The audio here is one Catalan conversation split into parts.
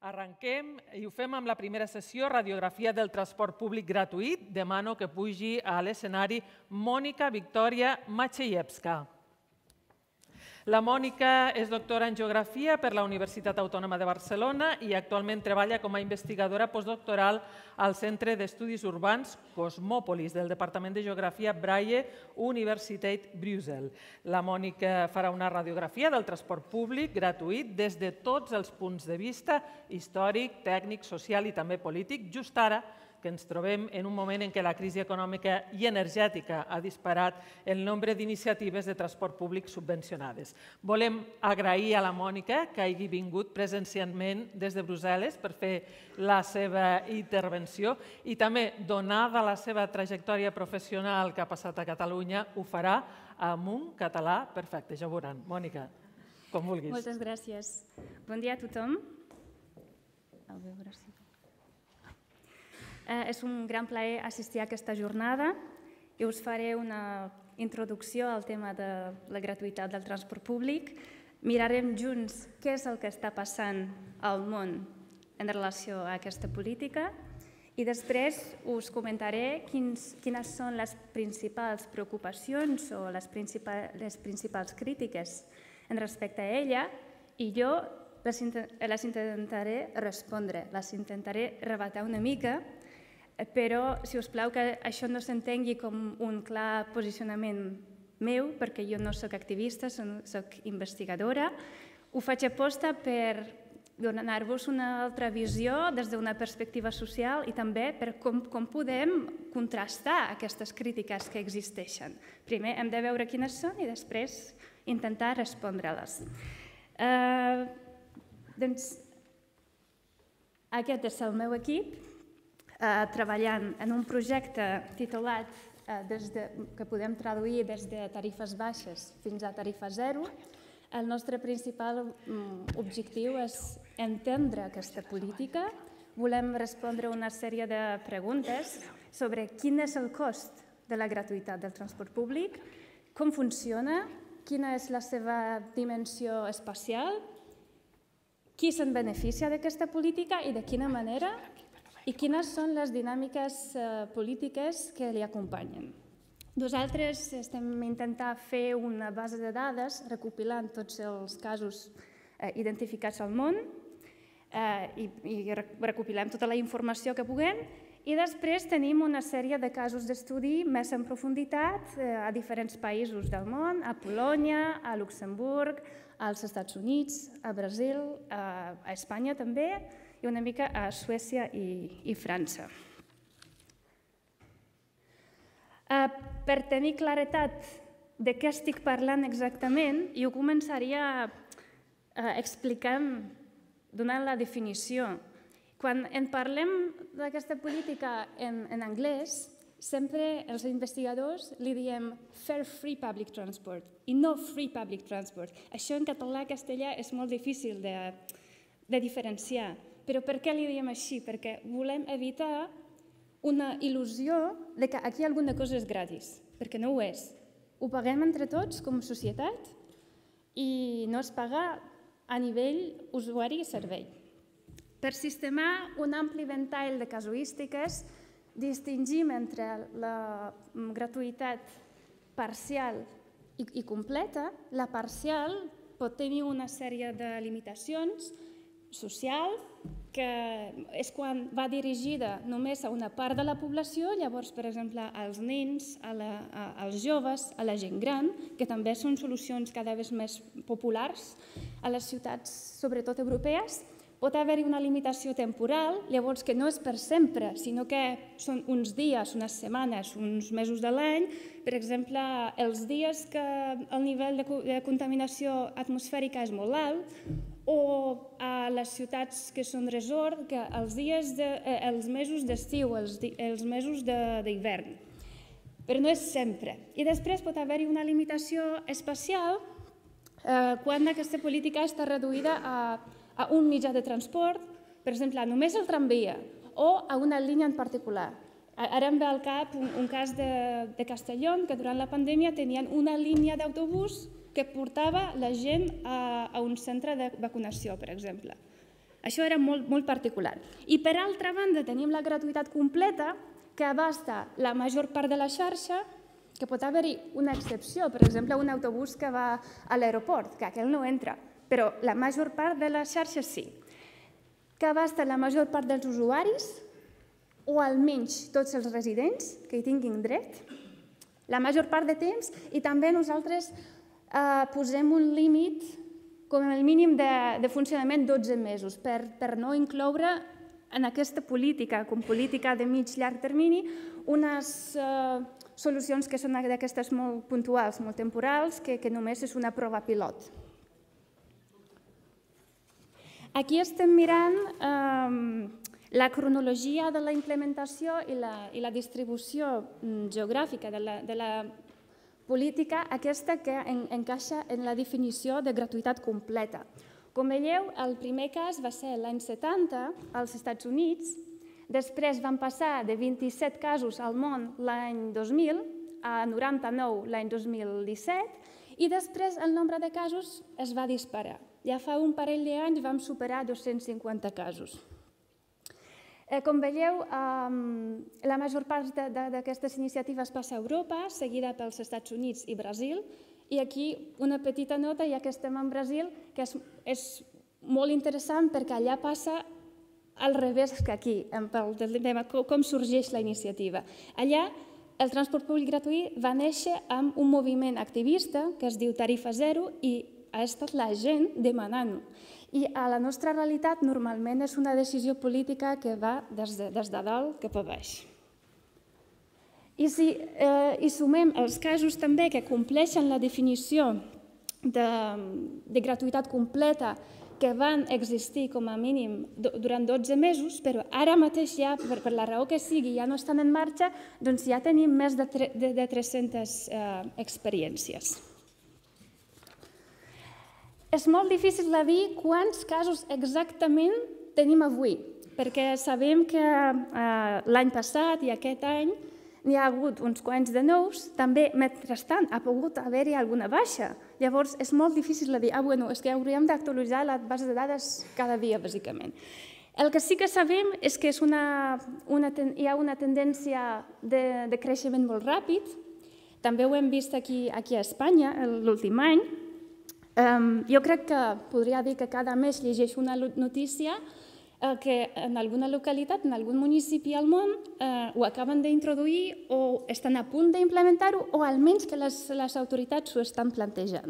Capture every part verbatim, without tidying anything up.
Arrenquem i ho fem amb la primera sessió, radiografia del transport públic gratuït. Demano que pugi a l'escenari Mònica Victòria Maciejewska. La Mònica és doctora en Geografia per la Universitat Autònoma de Barcelona i actualment treballa com a investigadora postdoctoral al Centre d'Estudis Urbans Cosmòpolis del Departament de Geografia Braille Universiteit Brussel. La Mònica farà una radiografia del transport públic gratuït des de tots els punts de vista històric, tècnic, social i també polític, just ara que ens trobem en un moment en què la crisi econòmica i energètica ha disparat el nombre d'iniciatives de transport públic subvencionades. Volem agrair a la Mònica que hagi vingut presencialment des de Brussel·les per fer la seva intervenció i també, donada la seva trajectòria professional que ha passat a Catalunya, ho farà amb un català perfecte. Ja ho veuran. Mònica, com vulguis. Moltes gràcies. Bon dia a tothom. A veure si... És un gran plaer assistir a aquesta jornada i us faré una introducció al tema de la gratuïtat del transport públic. Mirarem junts què és el que està passant al món en relació a aquesta política i després us comentaré quines són les principals preocupacions o les principals crítiques en respecte a ella i jo les intentaré respondre, les intentaré rebatar una mica, però, si us plau, que això no s'entengui com un clar posicionament meu, perquè jo no soc activista, soc investigadora. Ho faig aposta per donar-vos una altra visió des d'una perspectiva social i també per com podem contrastar aquestes crítiques que existeixen. Primer hem de veure quines són i després intentar respondre-les. Doncs aquest és el meu equip, treballant en un projecte titulat que podem traduir des de tarifes baixes fins a tarifa zero. El nostre principal objectiu és entendre aquesta política. Volem respondre una sèrie de preguntes sobre quin és el cost de la gratuïtat del transport públic, com funciona, quina és la seva dimensió espacial, qui se'n beneficia d'aquesta política i de quina manera, i quines són les dinàmiques polítiques que li acompanyen. Nosaltres estem intentant fer una base de dades recopilant tots els casos identificats al món i recopilem tota la informació que puguem i després tenim una sèrie de casos d'estudi més en profunditat a diferents països del món, a Polònia, a Luxemburg, als Estats Units, a Brasil, a Espanya també, i una mica a Suècia i França. Per tenir claretat de què estic parlant exactament, jo començaria explicant, donant la definició. Quan en parlem d'aquesta política en anglès, sempre els investigadors li diem fair free public transport i no free public transport. Això en català i castellà és molt difícil de diferenciar. Però per què li diem així? Perquè volem evitar una il·lusió que aquí alguna cosa és gratis, perquè no ho és. Ho paguem entre tots com a societat i no es paga a nivell usuari i servei. Per sistemar un ampli ventall de casuístiques, distingim entre la gratuïtat parcial i completa. La parcial pot tenir una sèrie de limitacions social, que és quan va dirigida només a una part de la població, llavors, per exemple, als nens, als joves, a la gent gran, que també són solucions cada vegada més populars a les ciutats, sobretot europees. Pot haver-hi una limitació temporal, llavors que no és per sempre, sinó que són uns dies, unes setmanes, uns mesos de l'any. Per exemple, els dies que el nivell de contaminació atmosfèrica és molt alt, o a les ciutats que són resort, que els mesos d'estiu, els mesos d'hivern. Però no és sempre. I després pot haver-hi una limitació espacial quan aquesta política està reduïda a un mitjà de transport, per exemple, només el tramvia o a una línia en particular. Ara em ve al cap un cas de Castelló, que durant la pandèmia tenien una línia d'autobús que portava la gent a un centre de vacunació, per exemple. Això era molt, molt particular. I per altra banda tenim la gratuïtat completa, que abasta la major part de la xarxa, que pot haver-hi una excepció, per exemple, un autobús que va a l'aeroport, que aquell no entra, però la major part de la xarxa sí. Que abasta la major part dels usuaris, o almenys tots els residents que hi tinguin dret, la major part de temps, i també nosaltres posem un límit, com el mínim de funcionament dotze mesos, per no incloure en aquesta política, com política de mig-llarg termini, unes solucions que són d'aquestes molt puntuals, molt temporals, que només és una prova pilot. Aquí estem mirant la cronologia de la implementació i la distribució geogràfica de la política, aquesta que encaixa en la definició de gratuïtat completa. Com veieu, el primer cas va ser l'any setanta als Estats Units, després van passar de vint-i-set casos al món l'any dos mil a noranta-nou l'any dos mil disset i després el nombre de casos es va disparar. Ja fa un parell d'anys vam superar dos-cents cinquanta casos. Com veieu, la major part d'aquestes iniciatives passa a Europa, seguida pels Estats Units i Brasil, i aquí una petita nota, ja que estem en Brasil, que és molt interessant perquè allà passa al revés que aquí, com sorgeix la iniciativa. Allà el transport públic gratuït va néixer amb un moviment activista que es diu Tarifa Zero i ha estat la gent demanant-ho. I a la nostra realitat normalment és una decisió política que va des de dalt cap a baix. I si hi sumem els casos també que compleixen la definició de gratuïtat completa que van existir com a mínim durant dotze mesos, però ara mateix ja, per la raó que sigui, ja no estan en marxa, doncs ja tenim més de tres-centes experiències. És molt difícil de dir quants casos exactament tenim avui, perquè sabem que l'any passat i aquest any n'hi ha hagut uns quants de nous, també mentrestant ha pogut haver-hi alguna baixa. Llavors és molt difícil de dir, ah, bueno, és que hauríem d'actualitzar la base de dades cada dia, bàsicament. El que sí que sabem és que hi ha una tendència de creixement molt ràpid, també ho hem vist aquí a Espanya l'últim any. Jo crec que podria dir que cada mes llegeixo una notícia que en alguna localitat, en algun municipi al món, ho acaben d'introduir o estan a punt d'implementar-ho o almenys que les autoritats s'ho estan plantejant.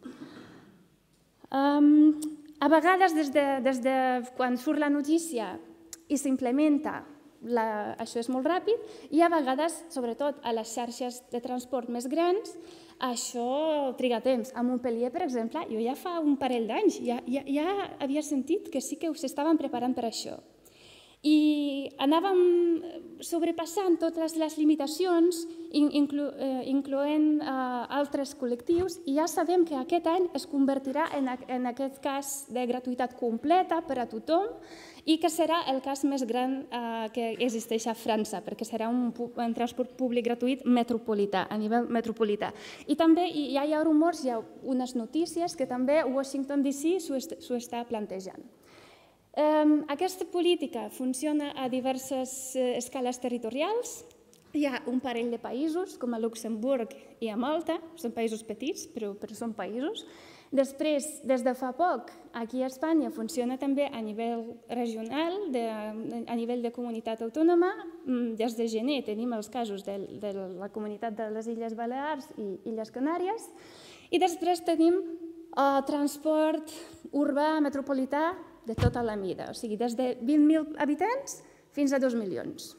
A vegades, des de quan surt la notícia i s'implementa, això és molt ràpid i a vegades, sobretot a les xarxes de transport més grans, això triga temps. A Montpellier, per exemple, jo ja fa un parell d'anys ja havia sentit que sí que s'estaven preparant per això. I anàvem sobrepassant totes les limitacions, incloent altres col·lectius, i ja sabem que aquest any es convertirà en aquest cas de gratuïtat completa per a tothom i que serà el cas més gran que existeix a França, perquè serà un transport públic gratuït metropolità, a nivell metropolità. I també ja hi ha rumors, hi ha unes notícies que també Washington D C s'ho està plantejant. Aquesta política funciona a diverses escales territorials. Hi ha un parell de països, com a Luxemburg i a Malta, són països petits, però són països. Després, des de fa poc, aquí a Espanya funciona també a nivell regional, a nivell de comunitat autònoma. Des de gener tenim els casos de la comunitat de les Illes Balears i Illes Canàries. I després tenim transport urbà metropolità de tota la mida, o sigui, des de vint mil habitants fins a dos milions.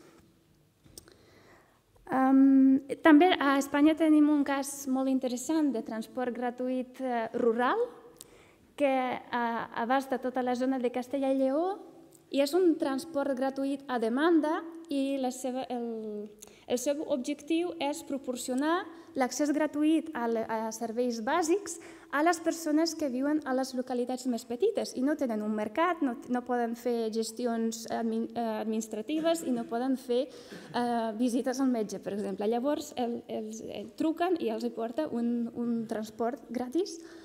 També a Espanya tenim un cas molt interessant de transport gratuït rural que abasta tota la zona de Castella i Lleó i és un transport gratuït a demanda i el seu objectiu és proporcionar l'accés gratuït a serveis bàsics a les persones que viuen a les localitats més petites i no tenen un mercat, no poden fer gestions administratives i no poden fer visites al metge, per exemple. Llavors, ells truquen i els porta un transport gratis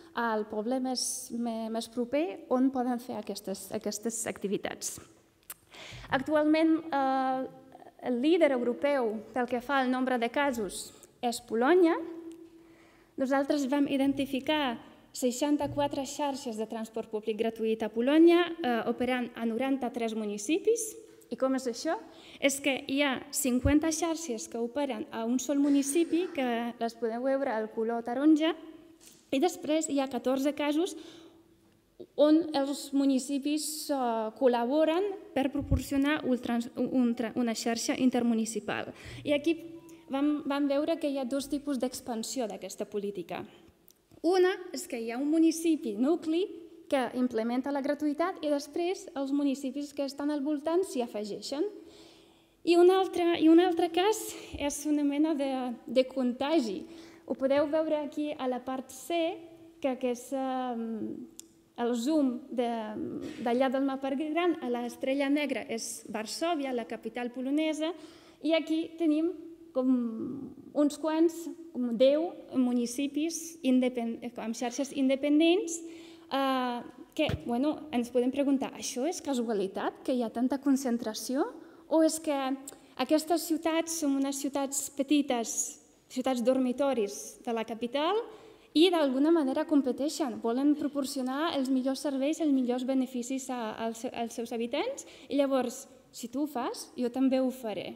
al poble més, més proper on poden fer aquestes, aquestes activitats. Actualment, eh, el líder europeu pel que fa al nombre de casos és Polònia. Nosaltres vam identificar seixanta-quatre xarxes de transport públic gratuït a Polònia, eh, operant a noranta-tres municipis. I com és això? És que hi ha cinquanta xarxes que operen a un sol municipi, que les podeu veure al color taronja, i després hi ha catorze casos on els municipis col·laboren per proporcionar una xarxa intermunicipal. I aquí vam veure que hi ha dos tipus d'expansió d'aquesta política. Una és que hi ha un municipi nucli que implementa la gratuïtat i després els municipis que estan al voltant s'hi afegeixen. I un altre cas és una mena de contagi. Ho podeu veure aquí a la part C, que és el zoom d'allà del mapa gran, a l'estrella negra és Varsòvia, la capital polonesa, i aquí tenim com uns quants, com deu municipis amb xarxes independents que ens podem preguntar, això és casualitat, que hi ha tanta concentració? O és que aquestes ciutats són unes ciutats petites, ciutats dormitoris de la capital, i d'alguna manera competeixen, volen proporcionar els millors serveis, els millors beneficis als seus habitants, i llavors, si tu ho fas, jo també ho faré.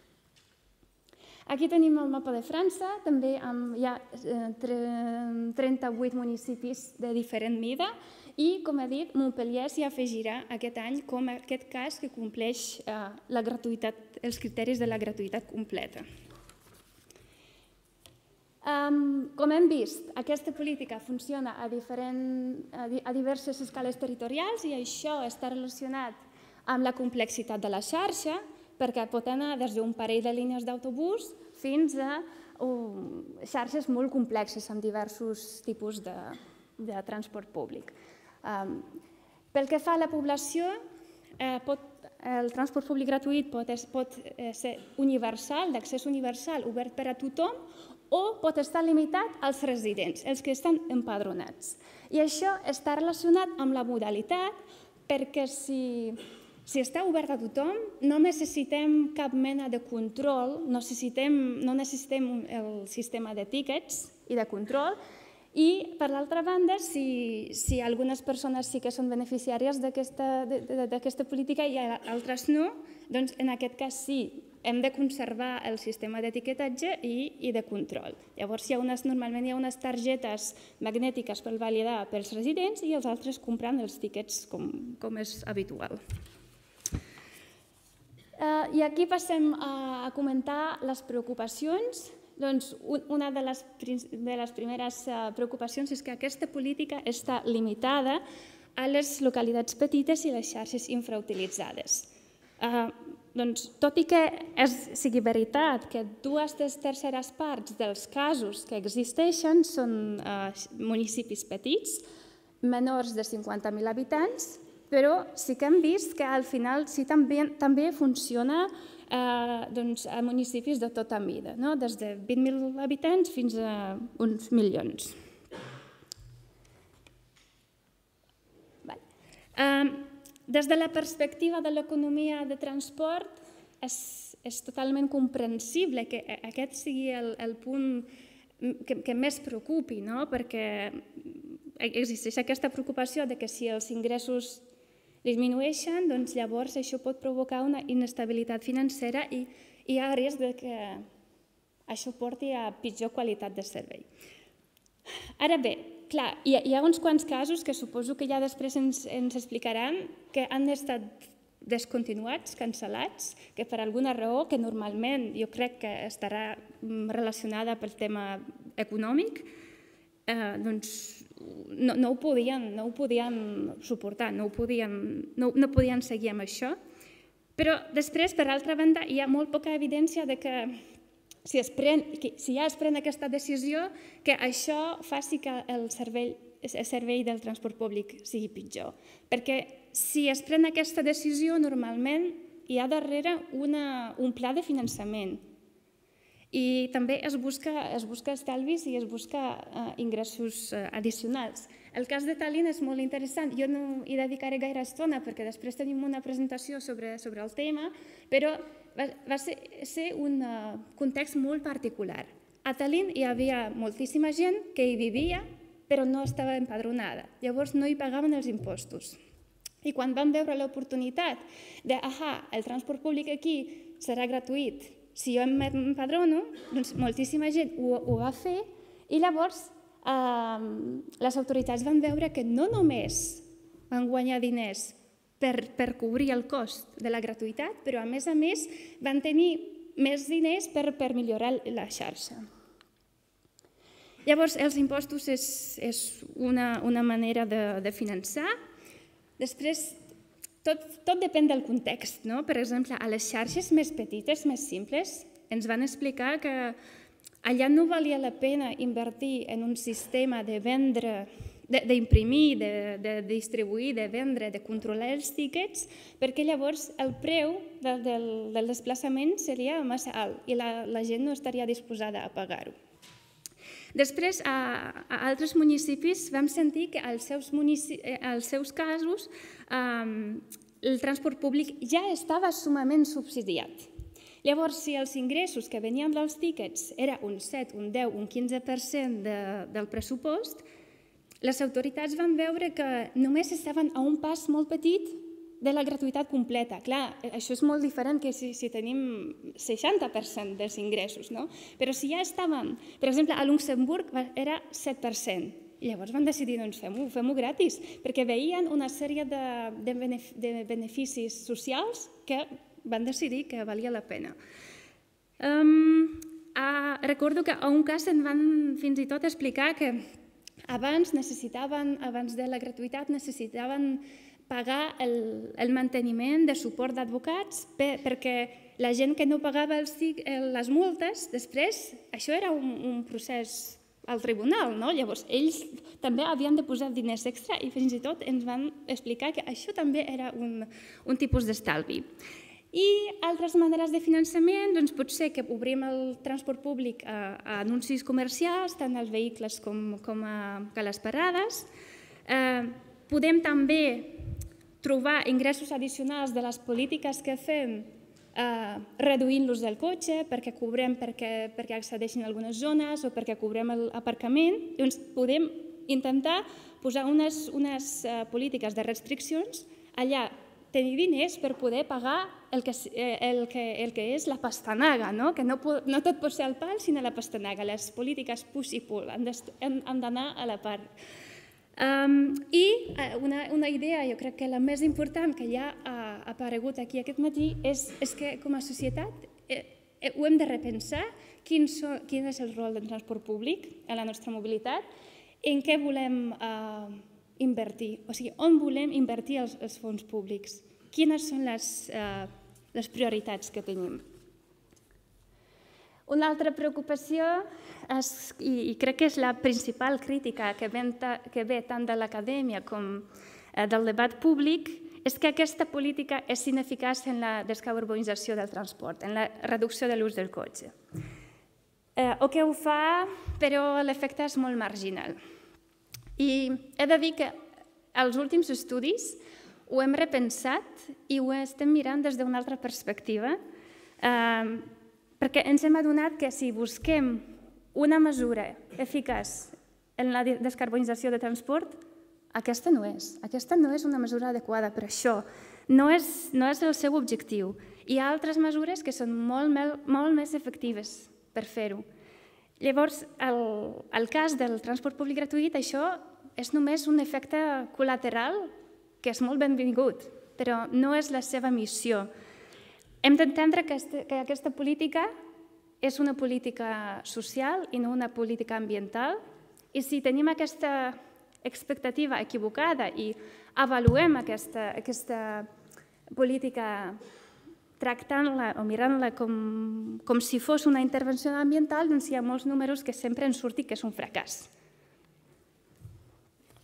Aquí tenim el mapa de França, també hi ha trenta-vuit municipis de diferent mida, i, com he dit, Montpellier s'hi afegirà aquest any com aquest cas que compleix els criteris de la gratuïtat completa. Com hem vist, aquesta política funciona a diverses escales territorials i això està relacionat amb la complexitat de la xarxa, perquè pot anar des d'un parell de línies d'autobús fins a xarxes molt complexes amb diversos tipus de transport públic. Pel que fa a la població, el transport públic gratuït pot ser universal, d'accés universal, obert per a tothom, o pot estar limitat als residents, els que estan empadronats. I això està relacionat amb la modalitat, perquè si està obert a tothom, no necessitem cap mena de control, no necessitem el sistema de tíquets i de control, i, per l'altra banda, si algunes persones sí que són beneficiàries d'aquesta política i altres no, doncs en aquest cas sí, hem de conservar el sistema d'etiquetatge i de control. Llavors, normalment hi ha unes targetes magnètiques per validar pels residents i els altres comprant els tíquets com és habitual. I aquí passem a comentar les preocupacions. Una de les primeres preocupacions és que aquesta política està limitada a les localitats petites i les xarxes infrautilitzades. Tot i que sigui veritat que dues terceres parts dels casos que existeixen són municipis petits, menors de cinquanta mil habitants, però sí que hem vist que al final també funciona a municipis de tota mida, des de vint mil habitants fins a uns milions. Des de la perspectiva de l'economia de transport, és totalment comprensible que aquest sigui el punt que més preocupi, perquè existeix aquesta preocupació que si els ingressos disminueixen, doncs llavors això pot provocar una inestabilitat financera i hi ha risc que això porti a pitjor qualitat de servei. Ara bé, clar, hi ha uns quants casos que suposo que ja després ens explicaran que han estat descontinuats, cancel·lats, que per alguna raó, que normalment jo crec que estarà relacionada pel tema econòmic, doncs no ho podien suportar, no podien seguir amb això. Però després, per altra banda, hi ha molt poca evidència que si ja es pren aquesta decisió, que això faci que el servei del transport públic sigui pitjor. Perquè si es pren aquesta decisió, normalment hi ha darrere un pla de finançament. I també es busca, es busca estalvis i es busca uh, ingressos uh, addicionals. El cas de Tallinn és molt interessant. Jo no hi dedicaré gaire estona perquè després tenim una presentació sobre, sobre el tema, però va, va ser, ser un uh, context molt particular. A Tallinn hi havia moltíssima gent que hi vivia però no estava empadronada. Llavors no hi pagaven els impostos. I quan van veure l'oportunitat de, ahà, el transport públic aquí serà gratuït, si jo m'empadrono, doncs moltíssima gent ho, ho va fer i llavors eh, les autoritats van veure que no només van guanyar diners per, per cobrir el cost de la gratuïtat, però a més a més van tenir més diners per, per millorar la xarxa. Llavors, els impostos és, és una, una manera de, de finançar. Després, tot, tot depèn del context, no? Per exemple, a les xarxes més petites, més simples, ens van explicar que allà no valia la pena invertir en un sistema de vendre, d'imprimir, de, de distribuir, de vendre, de controlar els tíquets, perquè llavors el preu del, del, del desplaçament seria massa alt i la, la gent no estaria disposada a pagar-ho. Després, a, a altres municipis vam sentir que als seus, als seus casos um, el transport públic ja estava sumament subsidiat. Llavors, si els ingressos que venien dels tíquets era un set, un deu, un quinze per cent de, del pressupost, les autoritats van veure que només estaven a un pas molt petit de la gratuïtat completa. Clar, això és molt diferent que si, si tenim seixanta per cent dels ingressos, no? Però si ja estàvem, per exemple, a Luxemburg era set per cent. I llavors van decidir, doncs fem-ho, fem-ho gratis, perquè veien una sèrie de, de, benef de beneficis socials que van decidir que valia la pena. Um, a, recordo que a un cas en van fins i tot explicar que abans necessitaven, abans de la gratuïtat, necessitaven pagar el, el manteniment de suport d'advocats per, perquè la gent que no pagava els, les multes, després, això era un, un procés al tribunal, no? Llavors ells també havien de posar diners extra i fins i tot ens van explicar que això també era un, un tipus d'estalvi. I altres maneres de finançament, doncs pot ser que obrim el transport públic a, a anuncis comercials, tant als vehicles com, com a, a les parades. Eh, podem també trobar ingressos addicionals de les polítiques que fem eh, reduint l'ús del cotxe, perquè cobrem perquè, perquè accedeixin a algunes zones o perquè cobrem l'aparcament. Doncs podem intentar posar unes, unes eh, polítiques de restriccions allà, tenir diners per poder pagar el que, el que, el que és la pastanaga, no? Que no, no tot pot ser el pal, sinó la pastanaga. Les polítiques push i pull han d'anar a la part. Um, I una, una idea, jo crec que la més important que ja ha aparegut aquí aquest matí és, és que com a societat eh, ho hem de repensar quin, so, quin és el rol del transport públic a la nostra mobilitat, en què volem eh, invertir, o sigui, on volem invertir els, els fons públics, quines són les, eh, les prioritats que tenim. Una altra preocupació, és, i, i crec que és la principal crítica que ve, que ve tant de l'acadèmia com eh, del debat públic, és que aquesta política és ineficaç en la descarbonització del transport, en la reducció de l'ús del cotxe. Eh, o que ho fa, però l'efecte és molt marginal. I he de dir que els últims estudis ho hem repensat i ho estem mirant des d'una altra perspectiva, eh, perquè ens hem adonat que si busquem una mesura eficaç en la descarbonització de transport, aquesta no és. Aquesta no és una mesura adequada per això. No és, no és el seu objectiu. Hi ha altres mesures que són molt, molt més efectives per fer-ho. Llavors, el, el cas del transport públic gratuït, això és només un efecte col·lateral que és molt benvingut, però no és la seva missió. Hem d'entendre que, que aquesta política és una política social i no una política ambiental, i si tenim aquesta expectativa equivocada i avaluem aquesta, aquesta política tractant-la o mirant-la com, com si fos una intervenció ambiental, doncs hi ha molts números que sempre ens surti que és un fracàs.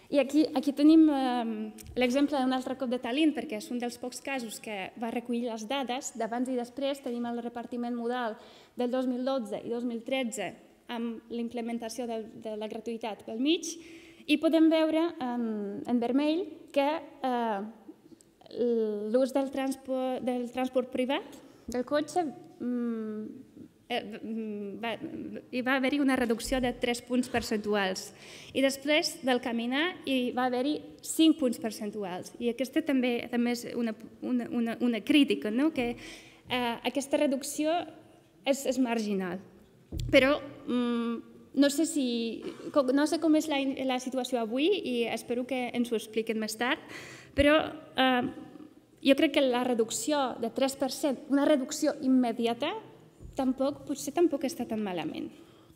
I aquí, aquí tenim eh, l'exemple d'un altre cop de talent, perquè és un dels pocs casos que va recollir les dades d'abans i després. Tenim el repartiment modal del dos mil dotze i dos mil tretze amb l'implementació de, de la gratuïtat pel mig, i podem veure en, en vermell que eh, l'ús del transport, del transport privat, del cotxe, mm, Va, hi va haver-hi una reducció de tres punts percentuals i després del caminar hi va haver-hi cinc punts percentuals, i aquesta també, també és una, una, una, una crítica, no? Que eh, aquesta reducció és, és marginal, però mm, no, sé si, no sé com és la, la situació avui i espero que ens ho expliquen més tard, però eh, jo crec que la reducció de tres per cent, una reducció immediata, tampoc, potser tampoc està tan malament.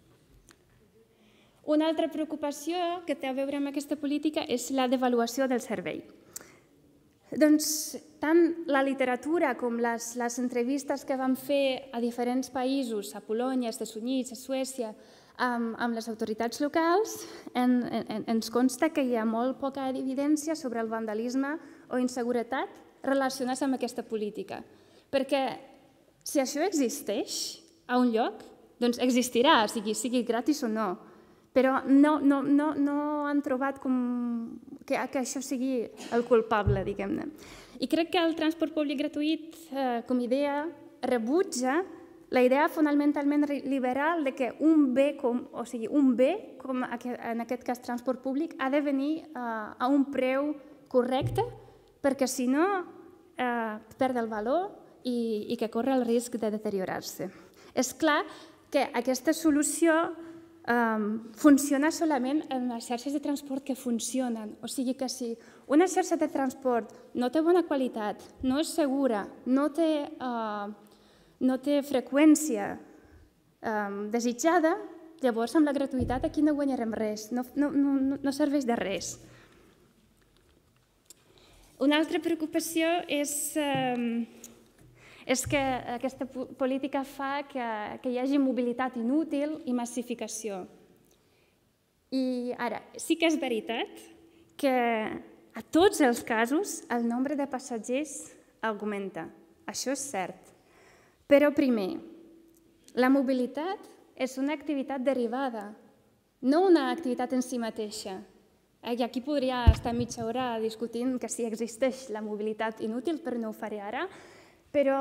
Una altra preocupació que té a veure amb aquesta política és la devaluació del servei. Doncs tant la literatura com les, les entrevistes que vam fer a diferents països, a Polònia, als Estats Units, a Suècia, amb, amb les autoritats locals, en, en, ens consta que hi ha molt poca evidència sobre el vandalisme o inseguretat relacionats amb aquesta política. Perquè si això existeix a un lloc, doncs existirà, sigui, sigui gratis o no, però no, no, no, no han trobat com que, que això sigui el culpable, diguem-ne. I crec que el transport públic gratuït, eh, com a idea, rebutja la idea fonamentalment liberal de que un bé, com, o sigui, un bé, com en aquest cas transport públic, ha de venir eh, a un preu correcte, perquè si no eh, perd el valor i, i que corre el risc de deteriorar-se. És clar que aquesta solució eh, funciona solament en les xarxes de transport que funcionen. O sigui que si una xarxa de transport no té bona qualitat, no és segura, no té, eh, no té freqüència eh, desitjada, llavors amb la gratuïtat aquí no guanyarem res, no, no, no, no serveix de res. Una altra preocupació és... Eh, és que aquesta política fa que, que hi hagi mobilitat inútil i massificació. I ara, sí que és veritat que a tots els casos el nombre de passatgers augmenta. Això és cert. Però primer, la mobilitat és una activitat derivada, no una activitat en si mateixa. I aquí podria estar mitja hora discutint que si existeix la mobilitat inútil, però no ho faré ara. Però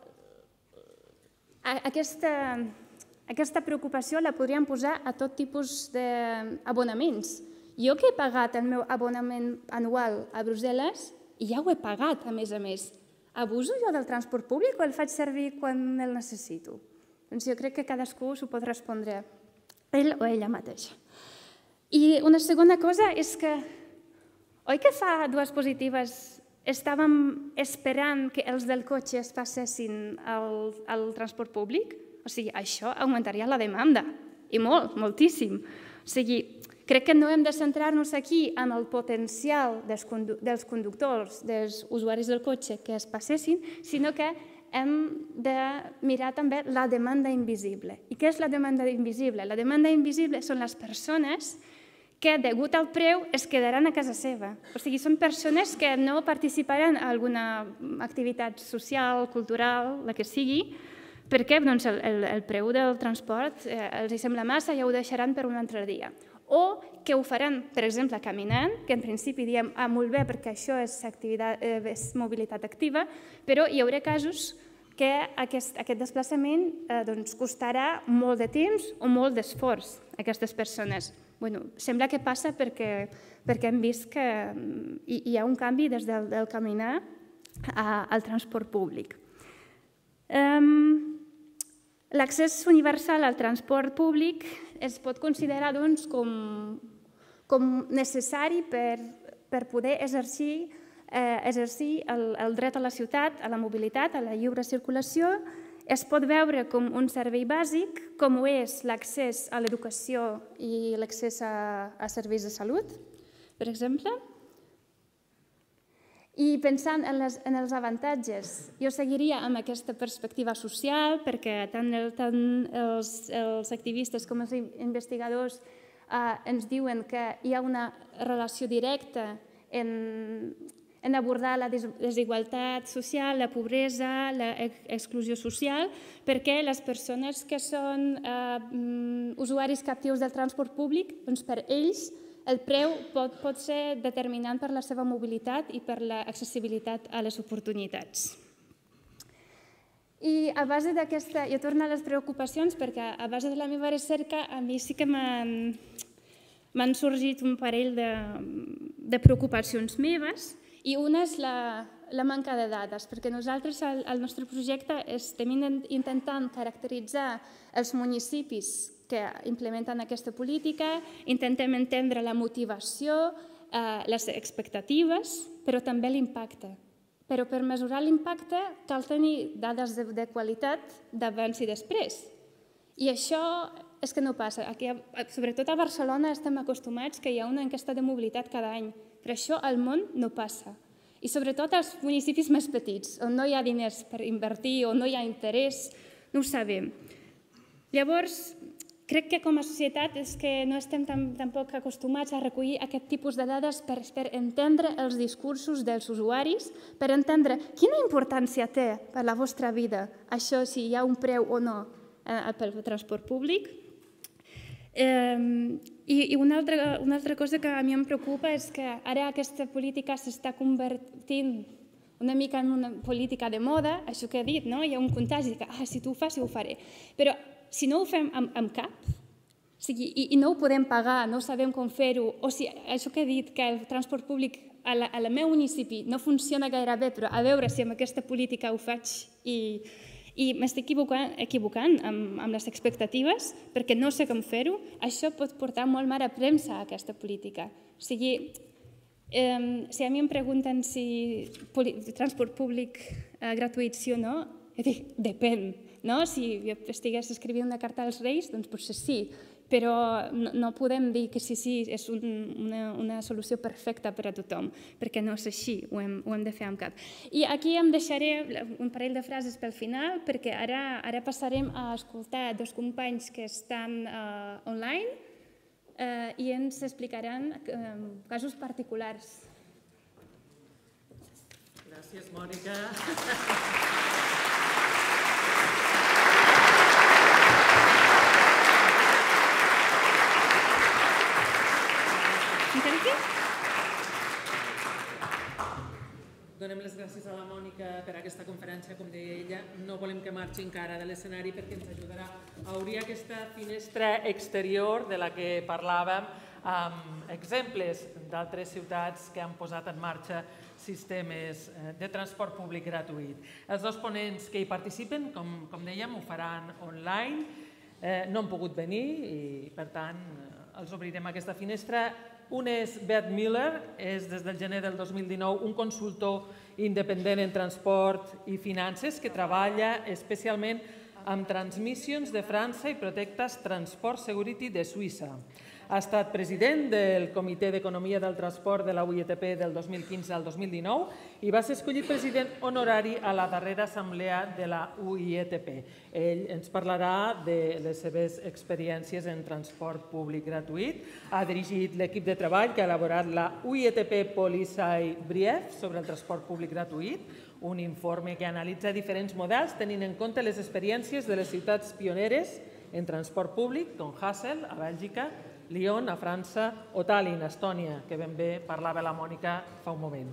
aquesta, aquesta preocupació la podríem posar a tot tipus d'abonaments. Jo que he pagat el meu abonament anual a Brussel·les, ja ho he pagat, a més a més. Abuso jo del transport públic o el faig servir quan el necessito? Doncs jo crec que cadascú s'ho pot respondre ell o ella mateixa. I una segona cosa és que, oi que fa dues positives estàvem esperant que els del cotxe es passessin al, al transport públic? O sigui, això augmentaria la demanda, i molt, moltíssim. O sigui, crec que no hem de centrar-nos aquí en el potencial dels, condu dels conductors, dels usuaris del cotxe que es passessin, sinó que hem de mirar també la demanda invisible. I què és la demanda invisible? La demanda invisible són les persones que, degut al preu, es quedaran a casa seva. O sigui, són persones que no participaran en alguna activitat social, cultural, la que sigui, perquè doncs, el, el, el preu del transport eh, els hi sembla massa i ja ho deixaran per un altre dia. O que ho faran, per exemple, caminant, que en principi diem ah, molt bé perquè això és, activitat, eh, és mobilitat activa, però hi haurà casos que aquest, aquest desplaçament eh, doncs, costarà molt de temps o molt d'esforç a aquestes persones. Bueno, sembla que passa perquè, perquè hem vist que hi, hi ha un canvi des del, del caminar a, al transport públic. Um, L'accés universal al transport públic es pot considerar doncs, com, com necessari per, per poder exercir, eh, exercir el, el dret a la ciutat, a la mobilitat, a la lliure circulació. Es pot veure com un servei bàsic, com ho és l'accés a l'educació i l'accés a, a serveis de salut, per exemple. I pensant en, les, en els avantatges, jo seguiria amb aquesta perspectiva social, perquè tant, el, tant els, els activistes com els investigadors ens diuen que hi ha una relació directa en, en abordar la desigualtat social, la pobresa, l'exclusió social, perquè les persones que són eh, usuaris captius del transport públic, doncs per ells el preu pot, pot ser determinant per la seva mobilitat i per l'accessibilitat a les oportunitats. I a base d'aquesta, jo torno a les preocupacions perquè a base de la meva recerca a mi sí que m'han sorgit un parell de, de preocupacions meves i una és la, la manca de dades, perquè nosaltres al, al nostre projecte estem intentant caracteritzar els municipis que implementen aquesta política, intentem entendre la motivació, eh, les expectatives, però també l'impacte. Però per mesurar l'impacte cal tenir dades de, de qualitat d'abans i després. I això és que no passa. Aquí, sobretot a Barcelona estem acostumats que hi ha una enquesta de mobilitat cada any, però això al món no passa. I sobretot als municipis més petits, on no hi ha diners per invertir o no hi ha interès, no ho sabem. Llavors, crec que com a societat és que no estem tampoc acostumats a recollir aquest tipus de dades per entendre els discursos dels usuaris, per entendre quina importància té per la vostra vida això, si hi ha un preu o no pel transport públic. I una altra cosa que a mi em preocupa és que ara aquesta política s'està convertint una mica en una política de moda, això que he dit, hi ha un contagi que si tu ho fas, ho faré. Però si no ho fem amb cap, i no ho podem pagar, no sabem com fer-ho, o si això que he dit, que el transport públic al meu municipi no funciona gaire bé, però a veure si amb aquesta política ho faig i m'estic equivocant amb les expectatives, perquè no sé com fer-ho, això pot portar molt mala premsa a aquesta política. O sigui, si a mi em pregunten si transport públic gratuït sí o no, dic, depèn. Si estigués escrivint una carta als Reis, doncs potser sí, però no podem dir que sí, sí, és una solució perfecta per a tothom, perquè no és així, ho hem de fer amb cap. I aquí em deixaré un parell de frases pel final, perquè ara passarem a escoltar dos companys que estan online i ens explicaran casos particulars. Gràcies, Mònica. Donem les gràcies a la Mònica per aquesta conferència. Com deia ella, no volem que marxi encara de l'escenari perquè ens ajudarà a obrir aquesta finestra exterior de la que parlàvem amb exemples d'altres ciutats que han posat en marxa sistemes de transport públic gratuït. Els dos ponents que hi participen, com dèiem, ho faran online. No han pogut venir i, per tant, els obrirem aquesta finestra. Un és Bert Miller, és des del gener del dos mil dinou un consultor independent en transport i finances que treballa especialment amb Transmissions de França i Protectas Transport Security de Suïssa. Ha estat president del Comitè d'Economia del Transport de la U I T P del dos mil quinze al dos mil dinou i va ser escollit president honorari a la darrera assemblea de la U I T P. Ell ens parlarà de les seves experiències en transport públic gratuït. Ha dirigit l'equip de treball que ha elaborat la U I T P Policy Brief sobre el transport públic gratuït, un informe que analitza diferents models tenint en compte les experiències de les ciutats pioneres en transport públic, com Kassel, a Bèlgica, Lyon, a França, o Tallinn, a Estònia, que ben bé parlava la Mònica fa un moment.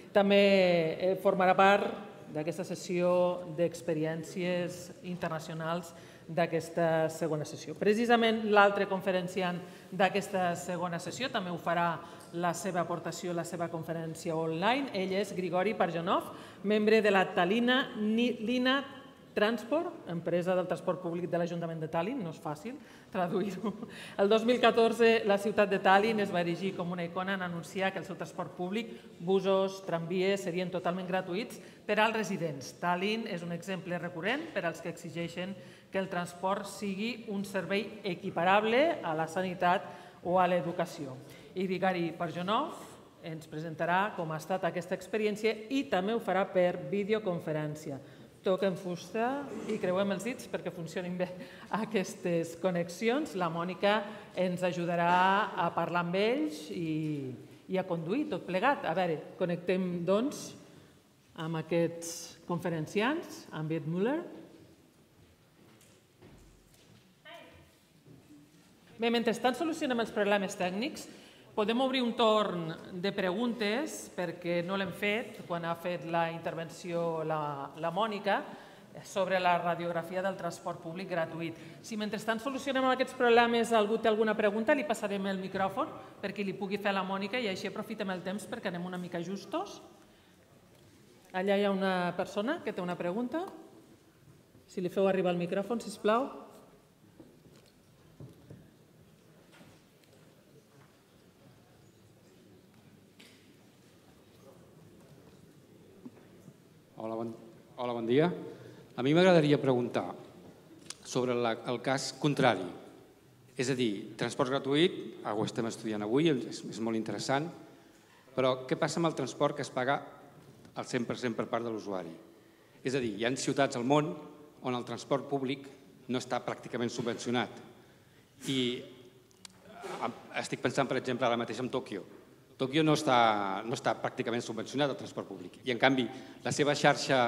També formarà part d'aquesta sessió d'experiències internacionals d'aquesta segona sessió. Precisament l'altre conferenciant d'aquesta segona sessió també ho farà la seva aportació, la seva conferència online. Ell és Grigori Parjonov, membre de la Tallinna Lina Transport, empresa del transport públic de l'Ajuntament de Tallinn, no és fàcil traduir-ho. El dos mil catorze la ciutat de Tallinn es va erigir com una icona en anunciar que el seu transport públic, busos, tramvies, serien totalment gratuïts per als residents. Tallinn és un exemple recurrent per als que exigeixen que el transport sigui un servei equiparable a la sanitat o a l'educació. I Grigori Parjonov ens presentarà com ha estat aquesta experiència i també ho farà per videoconferència. toquem fusta i creuem els dits perquè funcionin bé aquestes connexions. La Mònica ens ajudarà a parlar amb ells i a conduir tot plegat. A veure, connectem doncs amb aquests conferenciants, amb Beth Müller. Bé, mentrestant solucionem els problemes tècnics. Podem obrir un torn de preguntes, perquè no l'hem fet quan ha fet la intervenció la Mònica, sobre la radiografia del transport públic gratuït. Si mentrestant solucionem aquests problemes algú té alguna pregunta, li passarem el micròfon perquè li pugui fer a la Mònica i així aprofitem el temps perquè anem una mica justos. Allà hi ha una persona que té una pregunta. Si li feu arribar el micròfon, sisplau. Hola, bon, hola, bon dia. A mi m'agradaria preguntar sobre la, el cas contrari. És a dir, transport gratuït, ho estem estudiant avui, és, és molt interessant, però què passa amb el transport que es paga al cent per cent per part de l'usuari? És a dir, hi ha ciutats al món on el transport públic no està pràcticament subvencionat. I estic pensant, per exemple, ara mateix en Tòquio. Tòquio no està, no està pràcticament subvencionat el transport públic i, en canvi, la seva xarxa,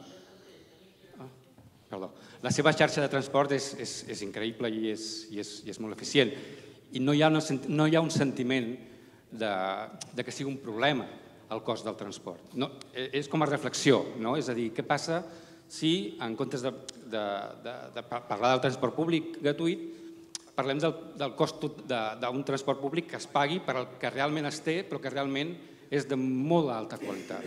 perdó, la seva xarxa de transport és, és, és increïble i és, i, és, i és molt eficient. I no hi ha, una, no hi ha un sentiment de, de que sigui un problema el cost del transport. No, és com a reflexió, no? És a dir, què passa si, en comptes de, de, de, de parlar del transport públic gratuït, parlem del, del cost d'un transport públic que es pagui per al que realment es té, però que realment és de molt alta qualitat.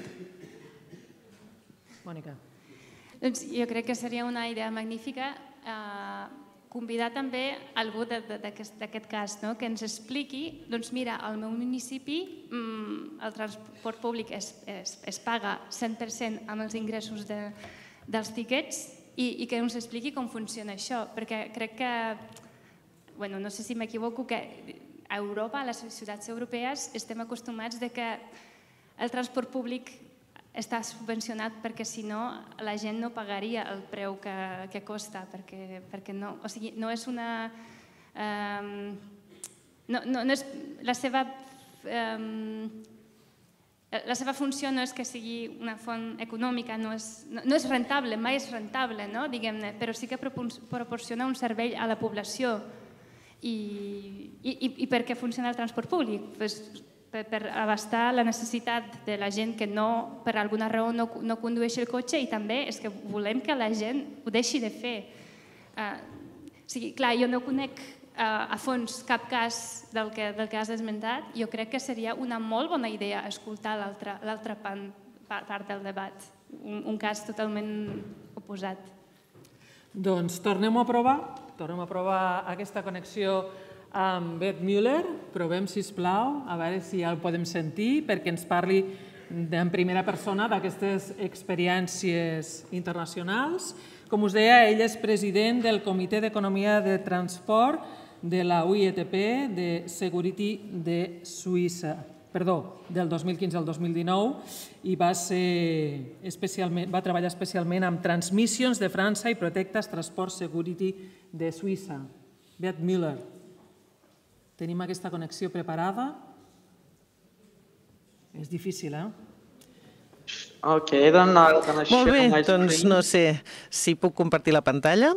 Mònica. Doncs jo crec que seria una idea magnífica eh, convidar també algú d'aquest cas, no? Que ens expliqui, doncs mira, al meu municipi mm, el transport públic es, es, es paga cent per cent amb els ingressos de, dels tiquets i, i que ens expliqui com funciona això, perquè crec que Bueno, no sé si m'equivoco, que a Europa, a les ciutats europees, estem acostumats de que el transport públic està subvencionat perquè si no la gent no pagaria el preu que, que costa, perquè, perquè no, o sigui, no és una... Um, no, no, no és la seva... Um, la seva funció no és que sigui una font econòmica, no és, no, no és rentable, mai és rentable, no? Diguem-ne, però sí que proporciona un servei a la població. I, i, i per què funciona el transport públic? Pues per, per abastar la necessitat de la gent que no, per alguna raó no, no condueix el cotxe i també és que volem que la gent ho deixi de fer. Uh, o sigui, clar, jo no conec uh, a fons cap cas del que, del que has esmentat. Jo crec que seria una molt bona idea escoltar l'altra part del debat, un, un cas totalment oposat. Doncs tornem a provar, tornem a provar aquesta connexió amb Beth Müller. Provem, sisplau, a veure si ja el podem sentir, perquè ens parli en primera persona d'aquestes experiències internacionals. Com us deia, ell és president del Comitè d'Economia de Transport de la U I E T P de Security de Suïssa. Perdó, del dos mil quinze al dos mil dinou, i va, ser especialment, va treballar especialment amb Transmissions de França i Protectas Transport Security de Suïssa. Beth Müller, tenim aquesta connexió preparada? És difícil, eh? Ok, then I'm gonna share Molt bé, my doncs screen. no sé si puc compartir la pantalla.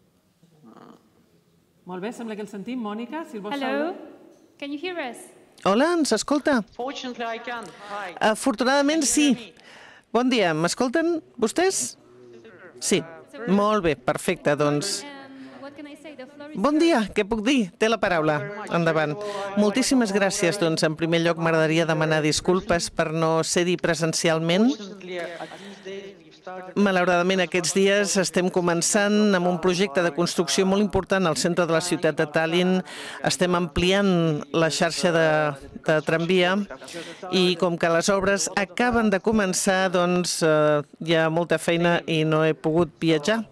Molt bé, sembla que el sentim. Mònica, si el vols Hello, saludar. can you hear us? Hola, ens escolta? Fortunately, I can. Hi. Afortunadament sí. Bon dia, m'escolten vostès? Sí, molt bé, perfecte, doncs... Bon dia, què puc dir? Té la paraula. Endavant. Moltíssimes gràcies. Doncs, en primer lloc, m'agradaria demanar disculpes per no ser-hi presencialment. Malauradament, aquests dies estem començant amb un projecte de construcció molt important al centre de la ciutat de Tallinn. Estem ampliant la xarxa de, de tramvia i com que les obres acaben de començar, doncs eh, hi ha molta feina i no he pogut viatjar.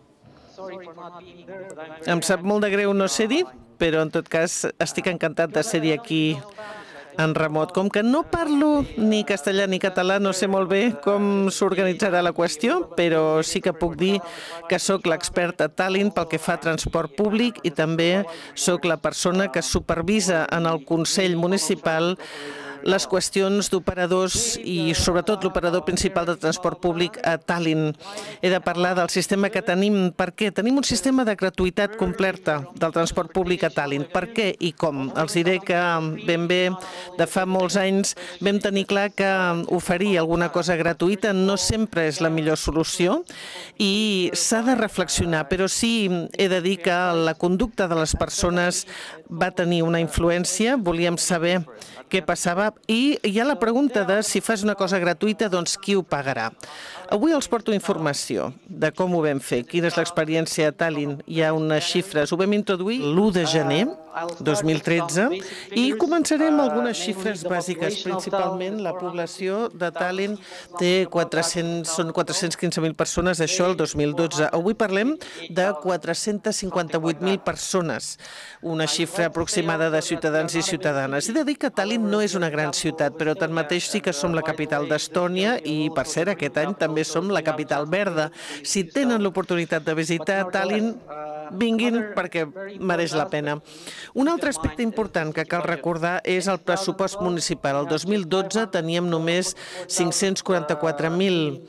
Em sap molt de greu no ser-hi, però en tot cas estic encantat de ser-hi aquí en remot. Com que no parlo ni castellà ni català, no sé molt bé com s'organitzarà la qüestió, però sí que puc dir que sóc l'expert a Tallinn pel que fa a transport públic i també sóc la persona que supervisa en el Consell Municipal les qüestions d'operadors i sobretot l'operador principal de transport públic a Tallinn. He de parlar del sistema que tenim. Per què? Tenim un sistema de gratuïtat completa del transport públic a Tallinn. Per què i com? Els diré que ben bé de fa molts anys vam tenir clar que oferir alguna cosa gratuïta no sempre és la millor solució i s'ha de reflexionar, però sí he de dir que la conducta de les persones va tenir una influència. Volíem saber què passava i hi ha la pregunta de si fas una cosa gratuïta, doncs qui ho pagarà? Avui els porto informació de com ho vam fer, quina és l'experiència a Tallinn. Hi ha unes xifres, ho vam introduir l'u de gener dos mil tretze i començarem amb algunes xifres bàsiques. Principalment la població de Tallinn té quatre-cents, són quatre-cents quinze mil persones, això el dos mil dotze. Avui parlem de quatre-cents cinquanta-vuit mil persones, una xifra aproximada de ciutadans i ciutadanes. He de dir que Tallinn no és una gran ciutat, però tanmateix sí que som la capital d'Estònia i, per cert, aquest any també som la capital verda. Si tenen l'oportunitat de visitar Tallinn, vinguin perquè mereix la pena. Un altre aspecte important que cal recordar és el pressupost municipal. El dos mil dotze teníem només cinc-cents quaranta-quatre mil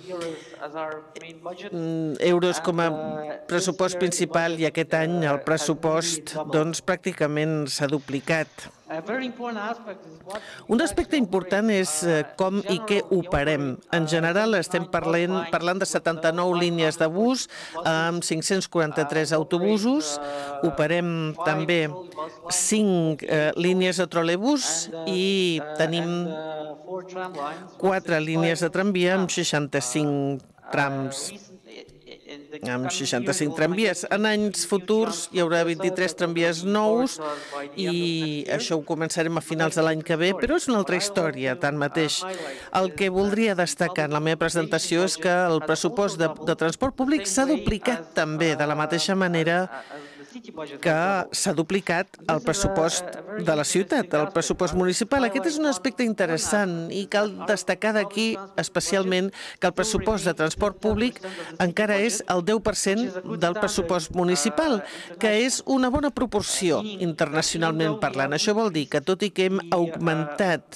euros com a pressupost principal i aquest any el pressupost doncs, pràcticament s'ha duplicat. Un aspecte important és com i què operem. En general estem parlant, parlant de setanta-nou línies de bus amb cinc-cents quaranta-tres autobusos. Operem també cinc eh, línies de trolebús i tenim quatre línies de tramvia amb seixanta-cinc trams. Amb seixanta-cinc tramvies. En anys futurs hi haurà vint-i-tres tramvies nous i això ho començarem a finals de l'any que ve, però és una altra història, tanmateix. El que voldria destacar en la meva presentació és que el pressupost de, de transport públic s'ha duplicat també, de la mateixa manera que s'ha duplicat el pressupost de la ciutat, el pressupost municipal. Aquest és un aspecte interessant i cal destacar d'aquí especialment que el pressupost de transport públic encara és el deu per cent del pressupost municipal, que és una bona proporció internacionalment parlant. Això vol dir que tot i que hem augmentat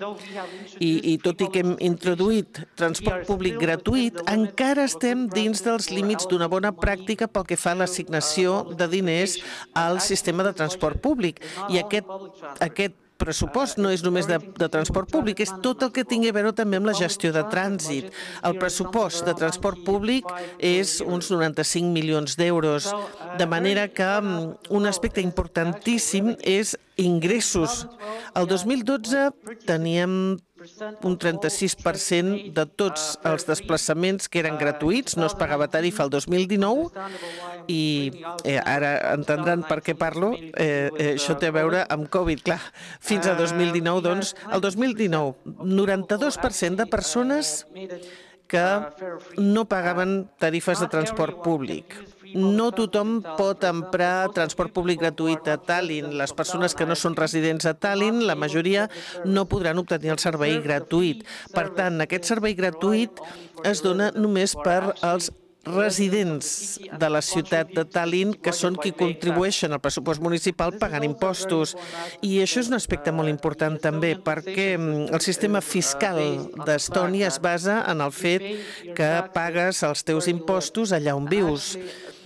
i, i tot i que hem introduït transport públic gratuït, encara estem dins dels límits d'una bona pràctica pel que fa a l'assignació de diners al sistema de transport públic. I aquest, aquest pressupost no és només de, de transport públic, és tot el que tingui a veure també amb la gestió de trànsit. El pressupost de transport públic és uns noranta-cinc milions d'euros, de manera que un aspecte importantíssim és ingressos. El dos mil dotze teníem un trenta-sis per cent de tots els desplaçaments que eren gratuïts, no es pagava tarifa el dos mil dinou i eh, ara entendran per què parlo, eh, eh, això té a veure amb Covid, clar. Fins a dos mil dinou, doncs, el dos mil dinou, noranta-dos per cent de persones que no pagaven tarifes de transport públic. No tothom pot emprar transport públic gratuït a Tallinn. Les persones que no són residents a Tallinn, la majoria no podran obtenir el servei gratuït. Per tant, aquest servei gratuït es dona només per als residents de la ciutat de Tallinn, que són qui contribueixen al pressupost municipal pagant impostos. I això és un aspecte molt important també, perquè el sistema fiscal d'Estònia es basa en el fet que pagues els teus impostos allà on vius.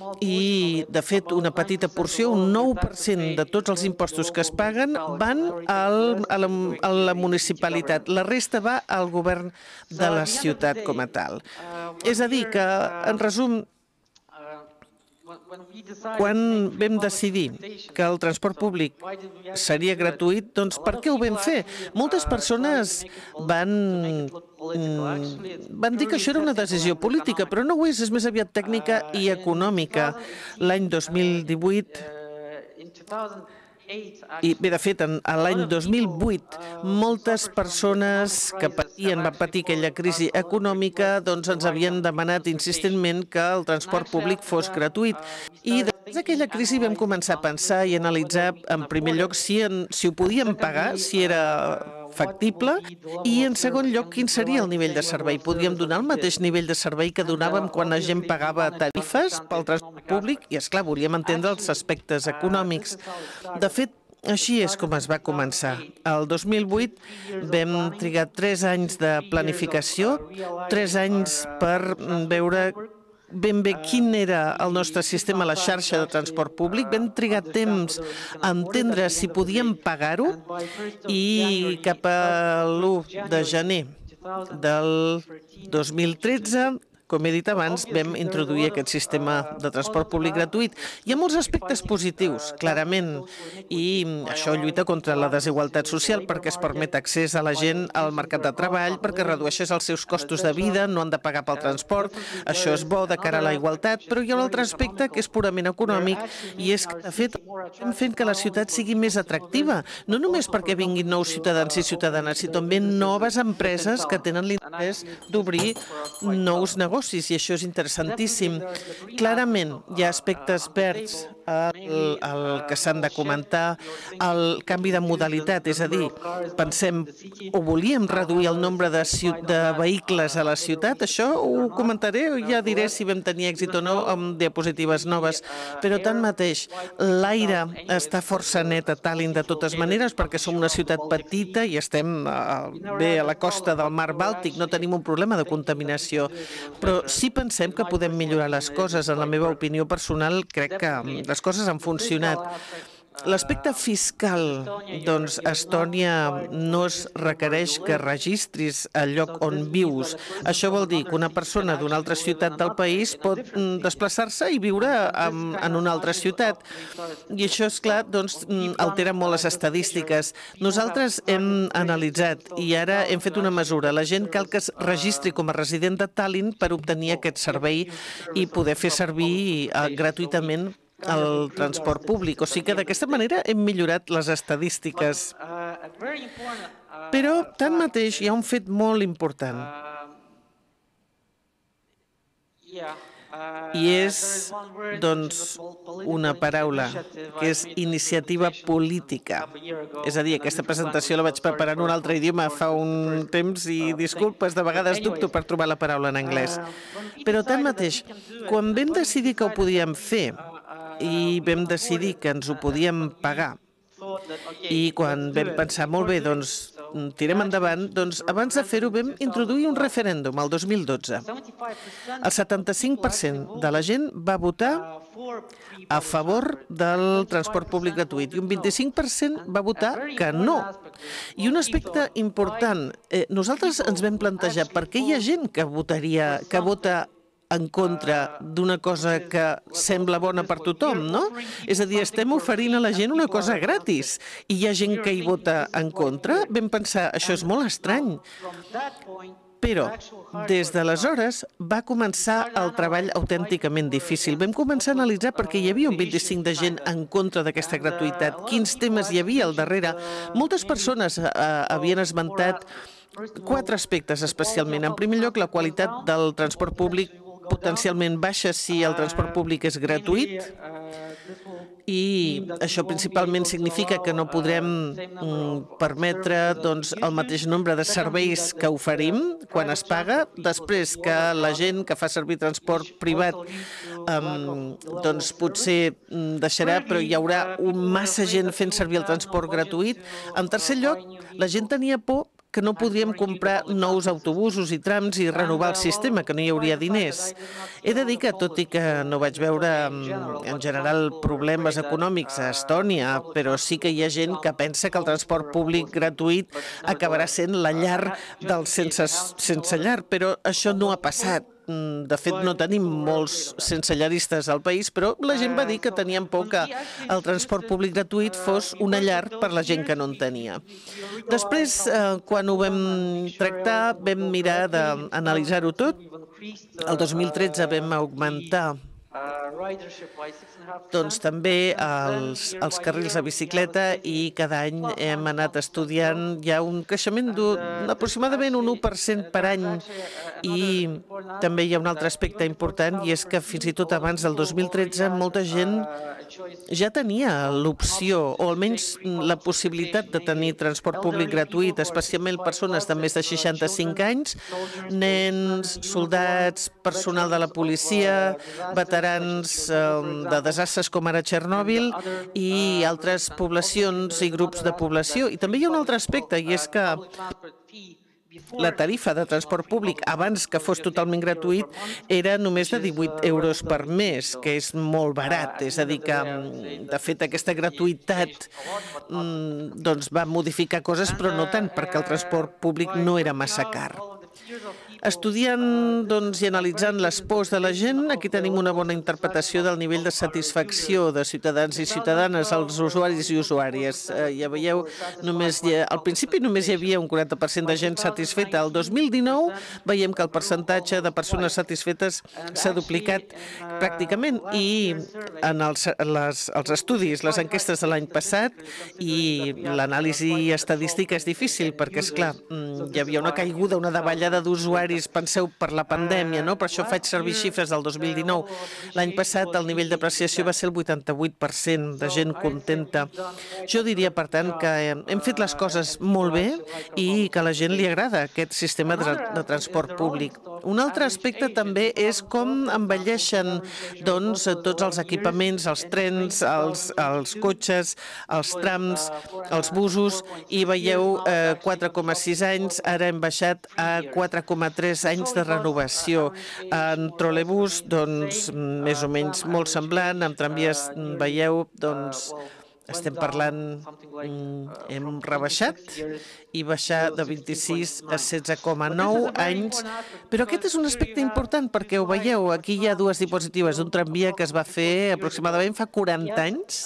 I, de fet, una petita porció, un nou per cent de tots els impostos que es paguen van al, a, la, a la municipalitat. La resta va al govern de la ciutat com a tal. És a dir, que, en resum, quan vam decidir que el transport públic seria gratuït, doncs per què ho vam fer? Moltes persones van, van dir que això era una decisió política, però no ho és, és més aviat tècnica i econòmica. L'any dos mil divuit I bé, de fet, a l'any dos mil vuit, moltes persones que patien, van patir aquella crisi econòmica, doncs ens havien demanat insistentment que el transport públic fos gratuït. I Des d'aquella crisi vam començar a pensar i analitzar, en primer lloc, si, en, si ho podíem pagar, si era factible, i en segon lloc, quin seria el nivell de servei. Podíem donar el mateix nivell de servei que donàvem quan la gent pagava tarifes pel transport públic i, esclar, volíem entendre els aspectes econòmics. De fet, així és com es va començar. El dos mil vuit vam trigar tres anys de planificació, tres anys per veure ben bé quin era el nostre sistema, la xarxa de transport públic. Vam trigar temps a entendre si podíem pagar-ho i cap a l'u de gener del dos mil tretze, com he dit abans, vam introduir aquest sistema de transport públic gratuït. Hi ha molts aspectes positius, clarament, i això lluita contra la desigualtat social perquè es permet accés a la gent al mercat de treball, perquè redueixes els seus costos de vida, no han de pagar pel transport. Això és bo de cara a la igualtat, però hi ha un altre aspecte que és purament econòmic i és que, de fet, estem fent que la ciutat sigui més atractiva, no només perquè vinguin nous ciutadans i ciutadanes, sinó també noves empreses que tenen l'interès d'obrir nous negocis. I això és interessantíssim. Clarament, hi ha aspectes verds el, el que s'han de comentar, el canvi de modalitat, és a dir, pensem, o volíem reduir el nombre de, de vehicles a la ciutat, això ho comentaré, ja diré si vam tenir èxit o no amb diapositives noves, però tanmateix, l'aire està força net a Tallinn de totes maneres, perquè som una ciutat petita i estem bé a la costa del mar Bàltic, no tenim un problema de contaminació, però sí pensem que podem millorar les coses. En la meva opinió personal, crec que les coses han funcionat. L'aspecte fiscal, doncs, a Estònia no es requereix que registris el lloc on vius. Això vol dir que una persona d'una altra ciutat del país pot desplaçar-se i viure en una altra ciutat. I això, és clar, doncs, altera molt les estadístiques. Nosaltres hem analitzat i ara hem fet una mesura. La gent cal que es registri com a resident de Tallinn per obtenir aquest servei i poder fer servir gratuïtament el transport públic. O sigui que d'aquesta manera hem millorat les estadístiques. Però, tanmateix, hi ha un fet molt important. I és, doncs, una paraula, que és iniciativa política. És a dir, aquesta presentació la vaig preparar en un altre idioma fa un temps i, disculpes, de vegades dubto per trobar la paraula en anglès. Però, tanmateix, quan vam decidir que ho podíem fer i vam decidir que ens ho podíem pagar, i quan vam pensar, molt bé, doncs tirem endavant, doncs abans de fer-ho vam introduir un referèndum el dos mil dotze. El setanta-cinc per cent de la gent va votar a favor del transport públic gratuït i un vint-i-cinc per cent va votar que no. I un aspecte important, eh, nosaltres ens vam plantejar per què hi ha gent que votaria, que vota en contra d'una cosa que sembla bona per tothom, no? És a dir, estem oferint a la gent una cosa gratis i hi ha gent que hi vota en contra. Vam pensar, això és molt estrany. Però, des d'aleshores, va començar el treball autènticament difícil. Vam començar a analitzar perquè hi havia un vint-i-cinc per cent de gent en contra d'aquesta gratuïtat. Quins temes hi havia al darrere? Moltes persones eh, havien esmentat quatre aspectes, especialment. En primer lloc, la qualitat del transport públic potencialment baixa si el transport públic és gratuït i això principalment significa que no podrem permetre doncs, el mateix nombre de serveis que oferim quan es paga. Després, que la gent que fa servir transport privat um, doncs potser deixarà, però hi haurà massa gent fent servir el transport gratuït. En tercer lloc, la gent tenia por que no podríem comprar nous autobusos i trams i renovar el sistema, que no hi hauria diners. He de dir que, tot i que no vaig veure en general problemes econòmics a Estònia, però sí que hi ha gent que pensa que el transport públic gratuït acabarà sent la llar dels sense, sense llar, però això no ha passat. De fet, no tenim molts sensellaristes al país, però la gent va dir que tenien por que el transport públic gratuït fos una llar per la gent que no en tenia. Després, quan ho vam tractar, vam mirar d'analitzar-ho tot. El dos mil tretze vam augmentar doncs també els, els carrils de bicicleta i cada any hem anat estudiant, hi ha un creixement d'aproximadament un u per cent per any i també hi ha un altre aspecte important i és que fins i tot abans del dos mil tretze molta gent ja tenia l'opció o almenys la possibilitat de tenir transport públic gratuït, especialment persones de més de seixanta-cinc anys, nens, soldats, personal de la policia, veterans de desastres com ara Txernòbil i altres poblacions i grups de població. I també hi ha un altre aspecte i és que la tarifa de transport públic, abans que fos totalment gratuït, era només de divuit euros per mes, que és molt barat. És a dir, que, de fet, aquesta gratuïtat doncs, va modificar coses, però no tant, perquè el transport públic no era massa car. Estudiant doncs, i analitzant les pors de la gent, aquí tenim una bona interpretació del nivell de satisfacció de ciutadans i ciutadanes, els usuaris i usuàries. Eh, ja veieu, només hi ha, al principi només hi havia un quaranta per cent de gent satisfeta. El dos mil dinou veiem que el percentatge de persones satisfetes s'ha duplicat pràcticament i en els, les, els estudis, les enquestes de l'any passat i l'anàlisi estadística és difícil perquè, esclar, hi havia una caiguda, una davallada d'usuaris, penseu, per la pandèmia, no? Per això faig servir xifres del dos mil dinou. L'any passat el nivell d'apreciació va ser el vuitanta-vuit per cent de gent contenta. Jo diria, per tant, que hem fet les coses molt bé i que a la gent li agrada aquest sistema de, de transport públic. Un altre aspecte també és com envelleixen doncs, tots els equipaments, els trens, els, els cotxes, els trams, els busos, i veieu eh, quatre coma sis anys, ara hem baixat a quatre coma tres anys de renovació. En trolebús, doncs, més o menys molt semblant, en tramvies, veieu, doncs, estem parlant, hem rebaixat i baixar de vint-i-sis a setze coma nou anys, però aquest és un aspecte important perquè ho veieu, aquí hi ha dues diapositives d'un tramvia que es va fer aproximadament fa quaranta anys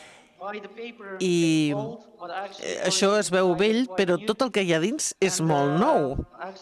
i això es veu vell, però tot el que hi ha dins és molt nou.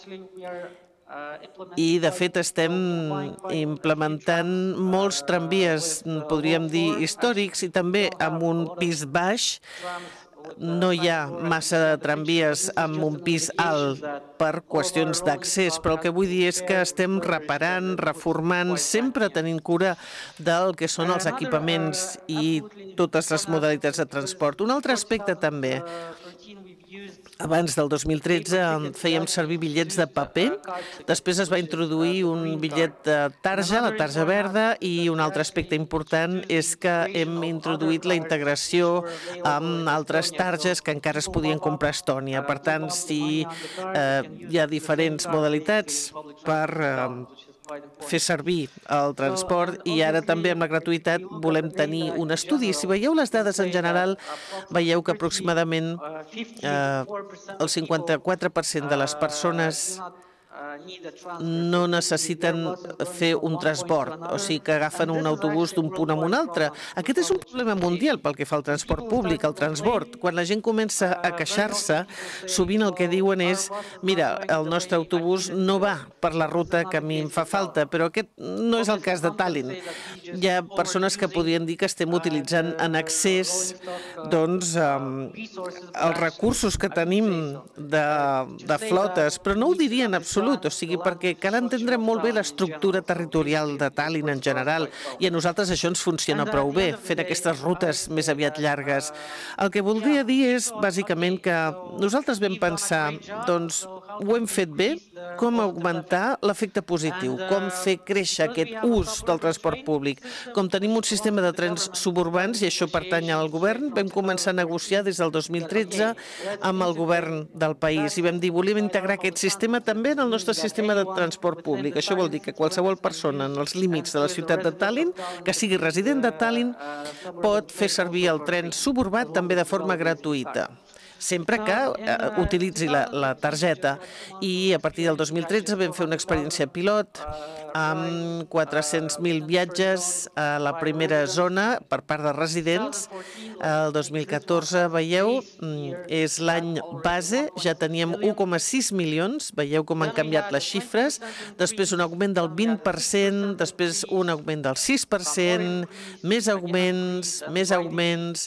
I, de fet, estem implementant molts tramvies, podríem dir, històrics, i també amb un pis baix. No hi ha massa de tramvies amb un pis alt per qüestions d'accés, però el que vull dir és que estem reparant, reformant, sempre tenint cura del que són els equipaments i totes les modalitats de transport. Un altre aspecte també. Abans del dos mil tretze fèiem servir bitllets de paper, després es va introduir un bitllet de tarja, la tarja verda, i un altre aspecte important és que hem introduït la integració amb altres targes que encara es podien comprar a Estònia. Per tant, si eh, hi ha diferents modalitats per eh, fer servir el transport i ara també amb la gratuïtat volem tenir un estudi. Si veieu les dades en general, veieu que aproximadament eh, el cinquanta-quatre per cent de les persones no necessiten fer un transbord, o sigui que agafen un autobús d'un punt a un altre. Aquest és un problema mundial pel que fa al transport públic, al transbord. Quan la gent comença a queixar-se, sovint el que diuen és mira, el nostre autobús no va per la ruta que a mi em fa falta, però aquest no és el cas de Tallinn. Hi ha persones que podrien dir que estem utilitzant en excés doncs, els recursos que tenim de, de flotes, però no ho diria en absolut, o sigui, perquè cal entendre molt bé l'estructura territorial de Tallinn en general i a nosaltres això ens funciona prou bé, fent aquestes rutes més aviat llargues. El que voldria dir és, bàsicament, que nosaltres vam pensar, doncs, ho hem fet bé, com augmentar l'efecte positiu, com fer créixer aquest ús del transport públic. Com tenim un sistema de trens suburbans, i això pertany al govern, vam començar a negociar des del dos mil tretze amb el govern del país i vam dir, volíem integrar aquest sistema també en el nostre sistema de transport públic. Això vol dir que qualsevol persona en els límits de la ciutat de Tallinn, que sigui resident de Tallinn, pot fer servir el tren suburbat també de forma gratuïta, sempre que eh, utilitzi la, la targeta. I a partir del dos mil tretze vam fer una experiència pilot amb quatre-cents mil viatges a la primera zona per part de residents El dos mil catorze, veieu, és l'any base, ja teníem un coma sis milions, veieu com han canviat les xifres, després un augment del vint per cent, després un augment del sis per cent, més augments, més augments,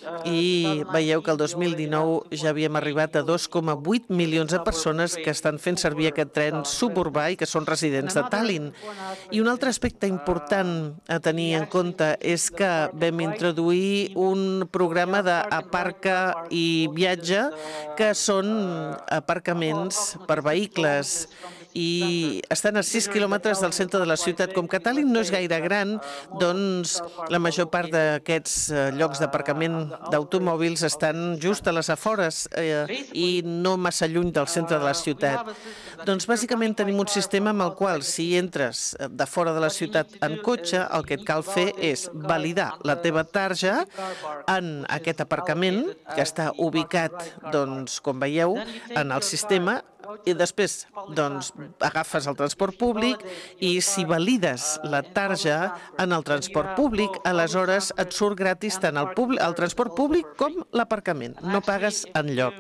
i veieu que el dos mil dinou ja havíem arribat a dos coma vuit milions de persones que estan fent servir aquest tren suburbà i que són residents de Tallinn. I un altre aspecte important a tenir en compte és que vam introduir un programa d'aparca i viatge, que són aparcaments per vehicles, i estan a sis quilòmetres del centre de la ciutat. Com que Tallinn no és gaire gran, doncs la major part d'aquests llocs d'aparcament d'automòbils estan just a les afores eh, i no massa lluny del centre de la ciutat. Doncs bàsicament tenim un sistema amb el qual, si entres de fora de la ciutat en cotxe, el que et cal fer és validar la teva tarja en aquest aparcament, que està ubicat, doncs, com veieu, en el sistema, i després doncs, agafes el transport públic i si valides la tarja en el transport públic, aleshores et surt gratis tant el, públic, el transport públic com l'aparcament. No pagues enlloc.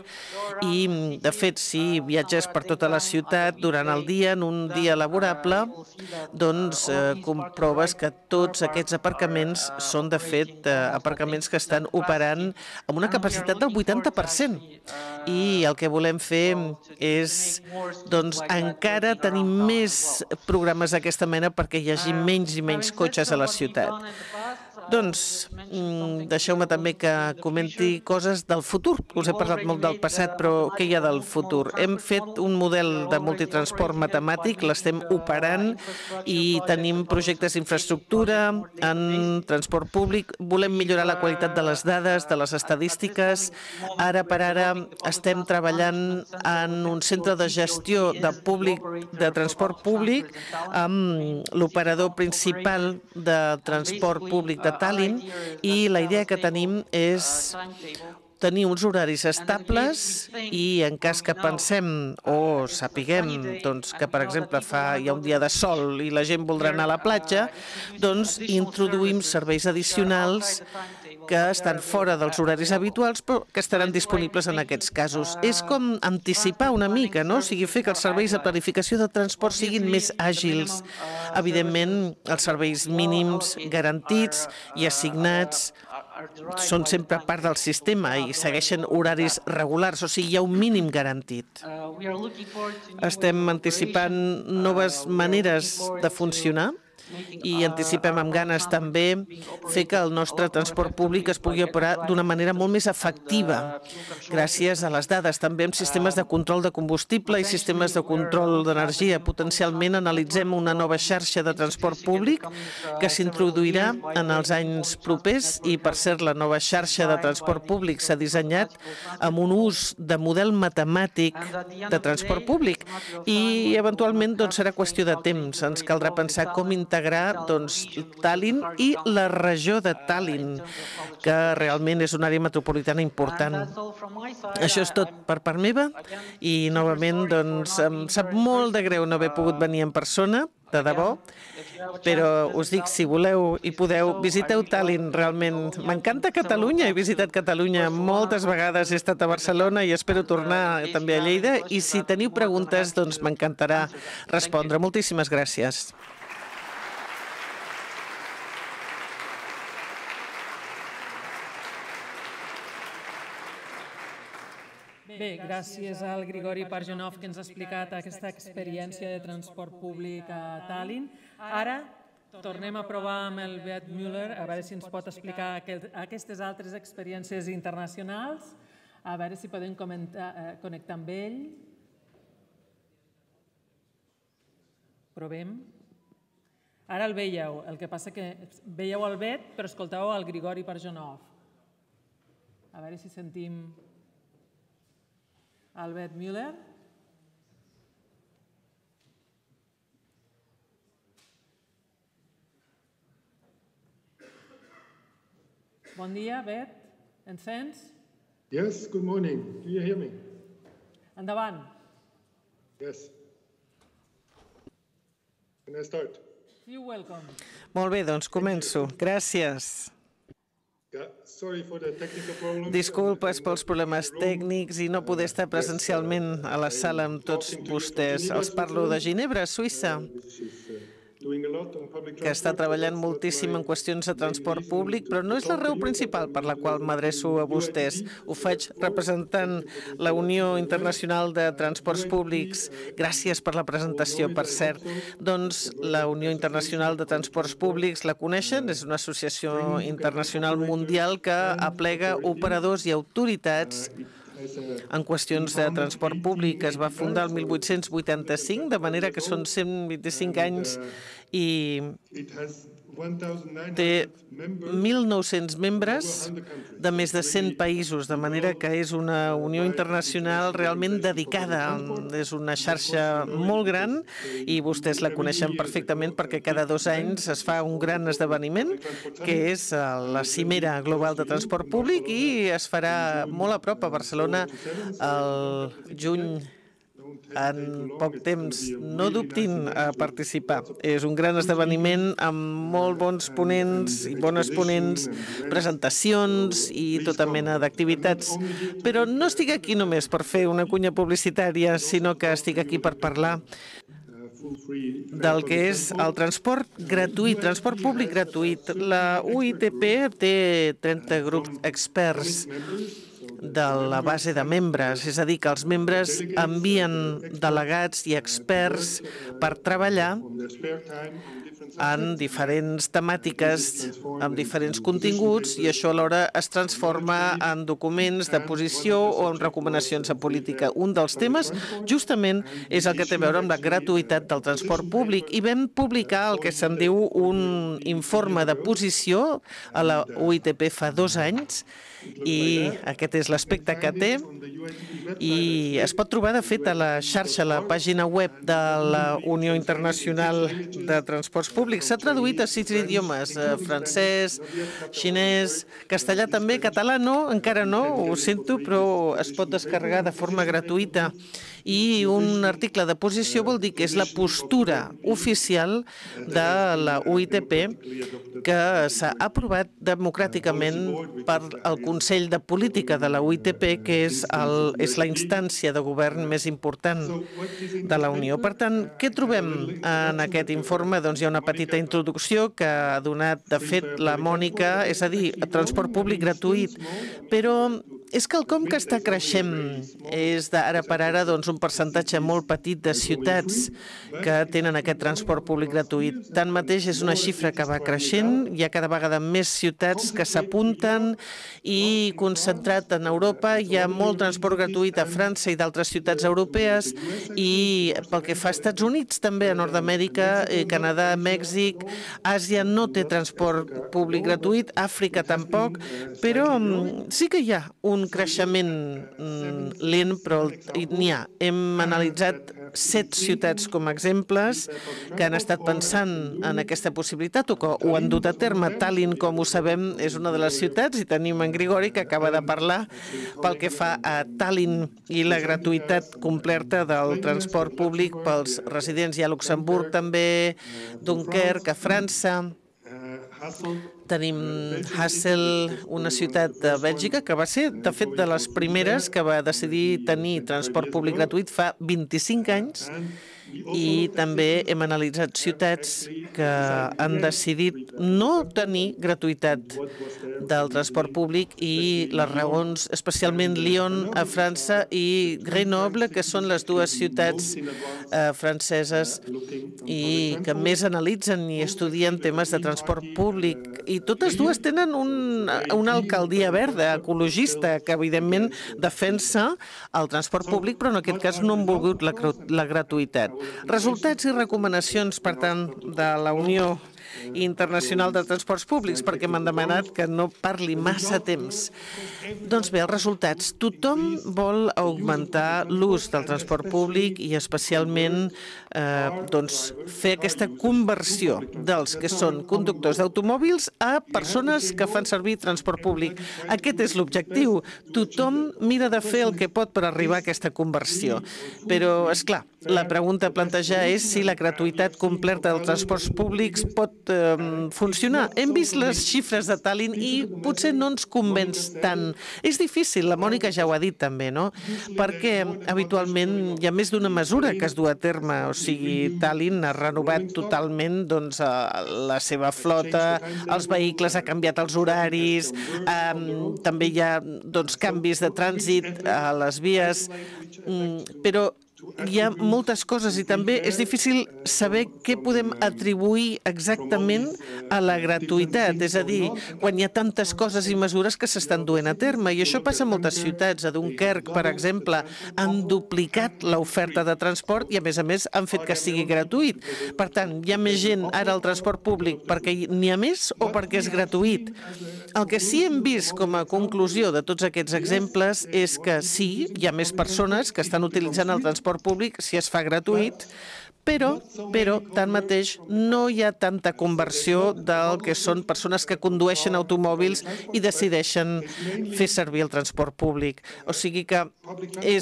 I, de fet, si viatges per tota la ciutat durant el dia, en un dia laborable, doncs eh, comproves que tots aquests aparcaments són, de fet, eh, aparcaments que estan operant amb una capacitat del vuitanta per cent. I el que volem fer és doncs encara tenir més programes d'aquesta mena perquè hi hagi menys i menys cotxes a la ciutat. Doncs deixeu-me també que comenti coses del futur. Us he parlat molt del passat, però què hi ha del futur? Hem fet un model de multitransport matemàtic, l'estem operant i tenim projectes d'infraestructura en transport públic. Volem millorar la qualitat de les dades, de les estadístiques. Ara per ara estem treballant en un centre de gestió de, públic, de transport públic amb l'operador principal de transport públic de Tallinn, i la idea que tenim és tenir uns horaris estables i en cas que pensem o sapiguem doncs, que, per exemple, fa, hi ha un dia de sol i la gent voldrà anar a la platja, doncs introduïm serveis addicionals que estan fora dels horaris habituals però que estaran disponibles en aquests casos. És com anticipar una mica, no? O sigui, fer que els serveis de planificació de transport siguin més àgils. Evidentment, els serveis mínims garantits i assignats són sempre part del sistema i segueixen horaris regulars, o sigui, hi ha un mínim garantit. Estem anticipant noves maneres de funcionar i anticipem amb ganes també fer que el nostre transport públic es pugui operar d'una manera molt més efectiva, gràcies a les dades, també amb sistemes de control de combustible i sistemes de control d'energia. Potencialment analitzem una nova xarxa de transport públic que s'introduirà en els anys propers i, per cert, la nova xarxa de transport públic s'ha dissenyat amb un ús de model matemàtic de transport públic i, eventualment, doncs, serà qüestió de temps. Ens caldrà pensar com integrar doncs, Tallinn i la regió de Tallinn, que realment és una àrea metropolitana important. Això és tot per part meva i, novament, doncs, em sap molt de greu no haver pogut venir en persona, de debò, però us dic, si voleu i podeu, visiteu Tallinn, realment. M'encanta Catalunya, he visitat Catalunya moltes vegades, he estat a Barcelona i espero tornar també a Lleida, i si teniu preguntes, doncs m'encantarà respondre. Moltíssimes gràcies. Bé, gràcies al Grigori Parjanov que ens ha explicat aquesta experiència de transport públic a Tallinn. Ara tornem a provar amb el Bert Müller, a veure si ens pot explicar aquestes altres experiències internacionals, a veure si podem connectar amb ell. Provem. Ara el veieu, el que passa que veieu el Bert, però escolteu el Grigori Parjanov. A veure si sentim el Bert Müller. Bon dia, Bert. Ens sents? Yes, good morning. Do you hear me? Endavant. Yes. Can I start? You're welcome. Molt bé, doncs començo. Gràcies. Disculpes pels problemes tècnics i no poder estar presencialment a la sala amb tots vostès. Els parlo de Ginebra, Suïssa, que està treballant moltíssim en qüestions de transport públic, però no és la raó principal per la qual m'adreço a vostès. Ho faig representant la Unió Internacional de Transports Públics. Gràcies per la presentació, per cert. Doncs la Unió Internacional de Transports Públics la coneixen, és una associació internacional mundial que aplega operadors i autoritats en qüestions de transport públic. Es va fundar el mil vuit-cents vuitanta-cinc, de manera que són cent vint-i-cinc anys i té mil nou-cents membres de més de cent països, de manera que és una unió internacional realment dedicada. És una xarxa molt gran i vostès la coneixen perfectament perquè cada dos anys es fa un gran esdeveniment, que és la Cimera Global de Transport Públic, i es farà molt a prop a Barcelona el juny. En poc temps, no dubtin a participar. És un gran esdeveniment amb molt bons ponents i bones ponents, presentacions i tota mena d'activitats. Però no estic aquí només per fer una cunya publicitària, sinó que estic aquí per parlar del que és el transport gratuït, transport públic gratuït. La U I T P té trenta grups experts de la base de membres, és a dir, que els membres envien delegats i experts per treballar en diferents temàtiques, amb diferents continguts, i això alhora es transforma en documents de posició o en recomanacions de política. Un dels temes, justament, és el que té a veure amb la gratuïtat del transport públic, i vam publicar el que se'n diu un informe de posició a la U I T P fa dos anys, i aquest és l'aspecte que té, i es pot trobar, de fet, a la xarxa, a la pàgina web de la Unió Internacional de Transports Públics. S'ha traduït a sis idiomes, francès, xinès, castellà també, català no, encara no, ho sento, però es pot descarregar de forma gratuïta. I un article de posició vol dir que és la postura oficial de la U I T P que s'ha aprovat democràticament per el Consell de Política de la U I T P, que és, el, és la instància de govern més important de la Unió. Per tant, què trobem en aquest informe? Doncs hi ha una petita introducció que ha donat, de fet, la Mònica, és a dir, transport públic gratuït, però és quelcom que està creixent. És d'ara per ara doncs, un percentatge molt petit de ciutats que tenen aquest transport públic gratuït. Tanmateix, és una xifra que va creixent. Hi ha cada vegada més ciutats que s'apunten, i concentrat en Europa hi ha molt transport gratuït a França i d'altres ciutats europees, i pel que fa als Estats Units, també a Nord-amèrica, Canadà, Mèxic, Àsia no té transport públic gratuït, Àfrica tampoc, però sí que hi ha un creixement lent, però n'hi ha. Hem analitzat set ciutats com a exemples que han estat pensant en aquesta possibilitat o que ho han dut a terme. Tallinn, com ho sabem, és una de les ciutats, i tenim en Grigori, que acaba de parlar pel que fa a Tallinn i la gratuïtat completa del transport públic pels residents. I a Luxemburg també, Dunkerque, a França. Tenim Hassel, una ciutat de Bèlgica, que va ser, de fet, de les primeres que va decidir tenir transport públic gratuït fa vint-i-cinc anys, i també hem analitzat ciutats que han decidit no tenir gratuïtat del transport públic, i les raons, especialment Lyon a França i Grenoble, que són les dues ciutats eh, franceses i que més analitzen i estudien temes de transport públic. I totes dues tenen un, una alcaldia verda, ecologista, que evidentment defensa el transport públic, però en aquest cas no han volgut la, la gratuïtat. Resultats i recomanacions, per tant, de la Unió Internacional de Transports Públics, perquè m'han demanat que no parli massa temps. Doncs bé, els resultats. Tothom vol augmentar l'ús del transport públic i especialment eh, doncs, fer aquesta conversió dels que són conductors d'automòbils a persones que fan servir transport públic. Aquest és l'objectiu. Tothom mira de fer el que pot per arribar a aquesta conversió. Però, és clar, la pregunta a plantejar és si la gratuïtat completa dels transports públics pot pot funcionar. Hem vist les xifres de Tallinn i potser no ens convenç tant. És difícil, la Mònica ja ho ha dit també, no? Perquè habitualment hi ha més d'una mesura que es du a terme, o sigui, Tallinn ha renovat totalment doncs, la seva flota, els vehicles, ha canviat els horaris, també hi ha doncs, canvis de trànsit a les vies, però hi ha moltes coses i també és difícil saber què podem atribuir exactament a la gratuïtat. És a dir, quan hi ha tantes coses i mesures que s'estan duent a terme. I això passa a moltes ciutats. A Dunkerque, per exemple, han duplicat l'oferta de transport i, a més a més, han fet que sigui gratuït. Per tant, hi ha més gent ara al transport públic perquè n'hi ha més o perquè és gratuït. El que sí hem vist com a conclusió de tots aquests exemples és que sí, hi ha més persones que estan utilitzant el transport públic si es fa gratuït, però, però, tanmateix, no hi ha tanta conversió del que són persones que condueixen automòbils i decideixen fer servir el transport públic. O sigui que és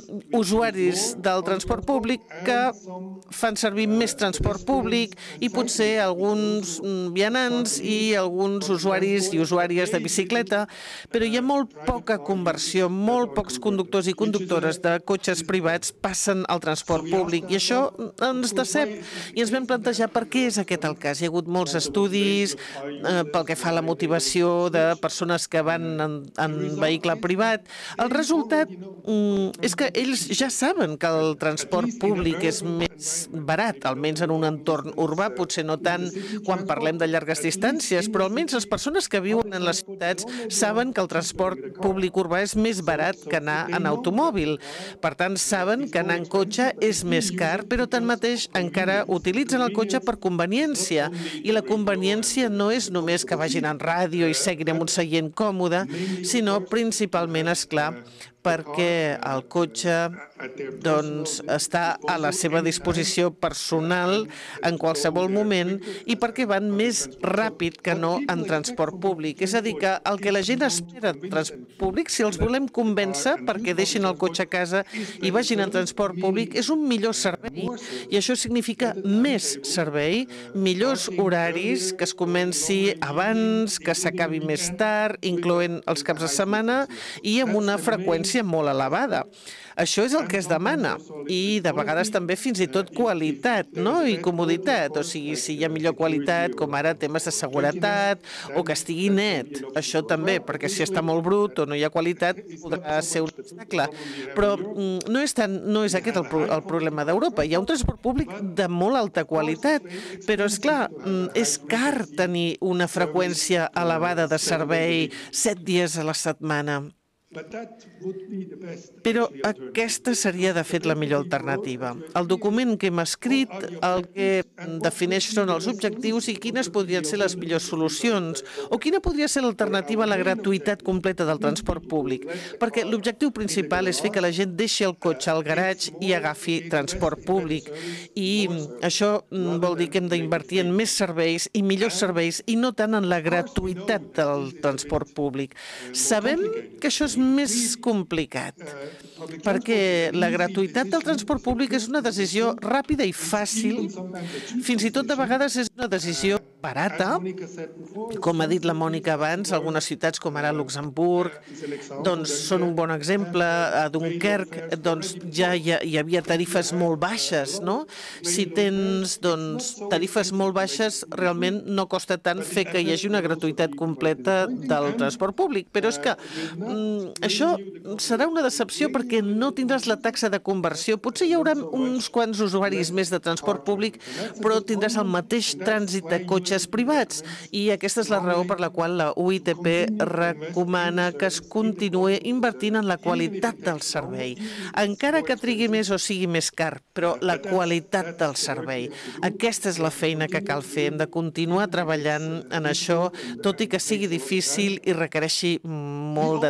usuaris del transport públic que fan servir més transport públic i potser alguns vianants i alguns usuaris i usuàries de bicicleta, però hi ha molt poca conversió, molt pocs conductors i conductores de cotxes privats passen al transport públic i això ens decep i ens vam plantejar per què és aquest el cas. Hi ha hagut molts estudis eh, pel que fa a la motivació de persones que van en, en vehicle privat. El resultat mm, és que ells ja saben que el transport públic és més barat, almenys en un entorn urbà, potser no tant quan parlem de llargues distàncies, però almenys les persones que viuen en les ciutats saben que el transport públic urbà és més barat que anar en automòbil. Per tant, saben que anar en cotxe és més car, però tanmateix encara utilitzen el cotxe per conveniència. I la conveniència no és només que vagin en ràdio i seguin en un seient còmode, sinó principalment, és clar, perquè el cotxe doncs, està a la seva disposició personal en qualsevol moment i perquè van més ràpid que no en transport públic. És a dir, que el que la gent espera en transport públic, si els volem convèncer perquè deixin el cotxe a casa i vagin en transport públic, és un millor servei. I això significa més servei, millors horaris, que es comenci abans, que s'acabi més tard, incloent els caps de setmana i amb una freqüència molt elevada. Això és el que es demana i de vegades també fins i tot qualitat, no? I comoditat, o sigui, si hi ha millor qualitat, com ara temes de seguretat o que estigui net, això també, perquè si està molt brut o no hi ha qualitat podrà ser un obstacle. Però no és, tant, no és aquest el, pro, el problema d'Europa. Hi ha un transport públic de molt alta qualitat, però és clar, és car tenir una freqüència elevada de servei set dies a la setmana. Però aquesta seria, de fet, la millor alternativa. El document que hem escrit el que defineix són els objectius i quines podrien ser les millors solucions o quina podria ser l'alternativa a la gratuïtat completa del transport públic. Perquè l'objectiu principal és fer que la gent deixi el cotxe al garatge i agafi transport públic. I això vol dir que hem d'invertir en més serveis i millors serveis i no tant en la gratuïtat del transport públic. Sabem que això és més complicat, perquè la gratuïtat del transport públic és una decisió ràpida i fàcil, fins i tot de vegades és una decisió barata, com ha dit la Mònica abans, algunes ciutats com ara Luxemburg doncs, són un bon exemple. A Dunkerque doncs, ja hi, ha, hi havia tarifes molt baixes, no? Si tens doncs, tarifes molt baixes, realment no costa tant fer que hi hagi una gratuïtat completa del transport públic, però és que mm, això serà una decepció perquè no tindràs la taxa de conversió. Potser hi haurà uns quants usuaris més de transport públic, però tindràs el mateix trànsit de cotxes privats. I aquesta és la raó per la qual la U I T P recomana que es continuï invertint en la qualitat del servei. Encara que trigui més o sigui més car, però la qualitat del servei. Aquesta és la feina que cal fer. Hem de continuar treballant en això, tot i que sigui difícil i requereixi molt de temps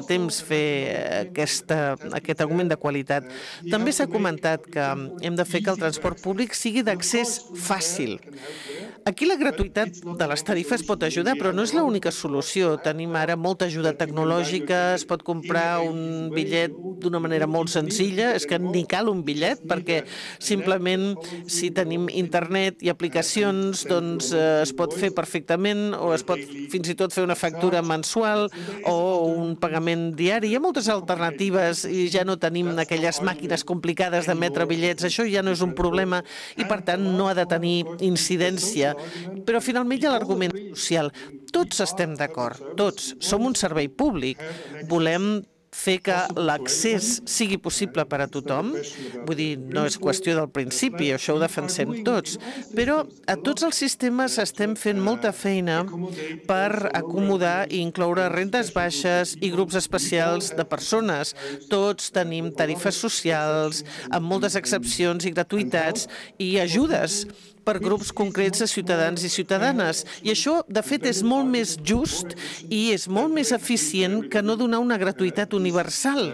fer aquest augment de qualitat. També s'ha comentat que hem de fer que el transport públic sigui d'accés fàcil. Aquí la gratuïtat de les tarifes pot ajudar, però no és l'única solució. Tenim ara molta ajuda tecnològica, es pot comprar un bitllet d'una manera molt senzilla, és que ni cal un bitllet, perquè simplement si tenim internet i aplicacions doncs es pot fer perfectament, o es pot fins i tot fer una factura mensual o un pagament diari. Hi ha moltes alternatives i ja no tenim aquelles màquines complicades d'emetre bitllets. Això ja no és un problema i, per tant, no ha de tenir incidència. Però finalment hi ha l'argument social. Tots estem d'acord, tots. Som un servei públic. Volem fer que l'accés sigui possible per a tothom. Vull dir, no és qüestió del principi, això ho defensem tots. Però a tots els sistemes estem fent molta feina per acomodar i incloure rendes baixes i grups especials de persones. Tots tenim tarifes socials, amb moltes excepcions i gratuïtats i ajudes per grups concrets de ciutadans i ciutadanes. I això, de fet, és molt més just i és molt més eficient que no donar una gratuïtat universal.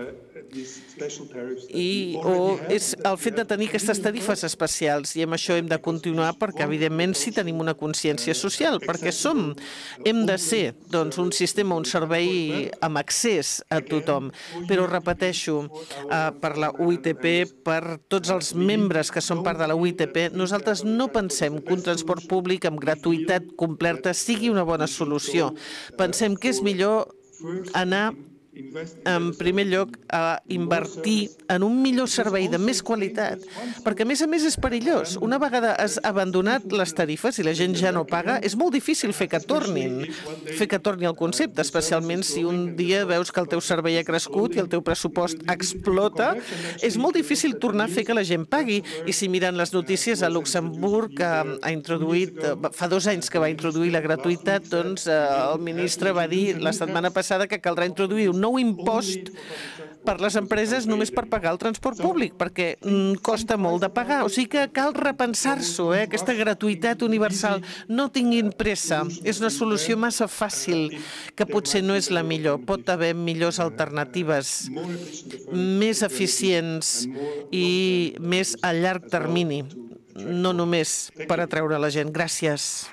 I, o és el fet de tenir aquestes tarifes especials, i amb això hem de continuar perquè, evidentment, sí tenim una consciència social, perquè som, hem de ser doncs, un sistema, un servei amb accés a tothom. Però, repeteixo, eh, per la U I T P, per tots els membres que són part de la U I T P, nosaltres no pensem que un transport públic amb gratuïtat completa sigui una bona solució. Pensem que és millor anar en primer lloc, a invertir en un millor servei de més qualitat, perquè, a més a més, és perillós. Una vegada has abandonat les tarifes i la gent ja no paga, és molt difícil fer que tornin, fer que torni el concepte, especialment si un dia veus que el teu servei ha crescut i el teu pressupost explota. És molt difícil tornar a fer que la gent pagui. I si miren les notícies, a Luxemburg ha introduït, fa dos anys que va introduir la gratuïtat, doncs el ministre va dir la setmana passada que caldrà introduir un nou impost per les empreses només per pagar el transport públic, perquè costa molt de pagar. O sigui que cal repensar-s'ho, aquesta gratuïtat universal. No tinguin pressa. És una solució massa fàcil, que potser no és la millor. Pot haver millors alternatives, més eficients i més a llarg termini, no només per atreure la gent. Gràcies.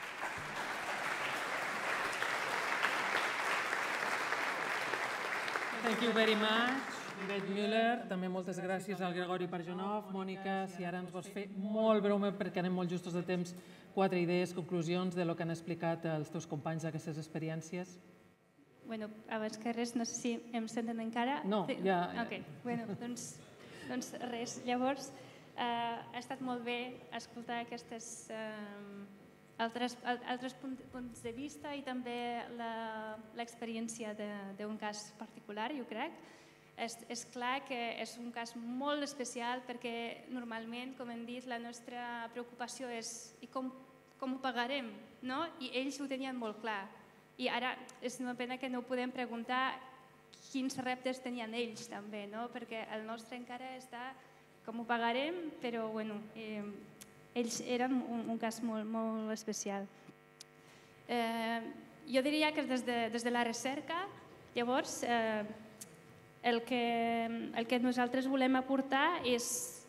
Thank you very much, Ivet Müller. També moltes gràcies al Gregori Parjonov. Mònica, si ara ens vols fer molt breument, perquè anem molt justos de temps, quatre idees, conclusions de lo que han explicat els teus companys d'aquestes experiències. Bueno, abans que res, no sé si em senten encara. No, ja... Ok, bueno, doncs, doncs res. Llavors, eh, ha estat molt bé escoltar aquestes... Eh, Altres, altres punts de vista i també l'experiència d'un cas particular, jo crec. És, és clar que és un cas molt especial perquè normalment, com hem dit, la nostra preocupació és i com, com ho pagarem, no? I ells ho tenien molt clar. I ara és una pena que no podem preguntar quins reptes tenien ells també, no? Perquè el nostre encara està com ho pagarem, però bueno... Eh, ells eren un, un cas molt, molt especial. Eh, jo diria que des de, des de la recerca, llavors, eh, el, que, el que nosaltres volem aportar és,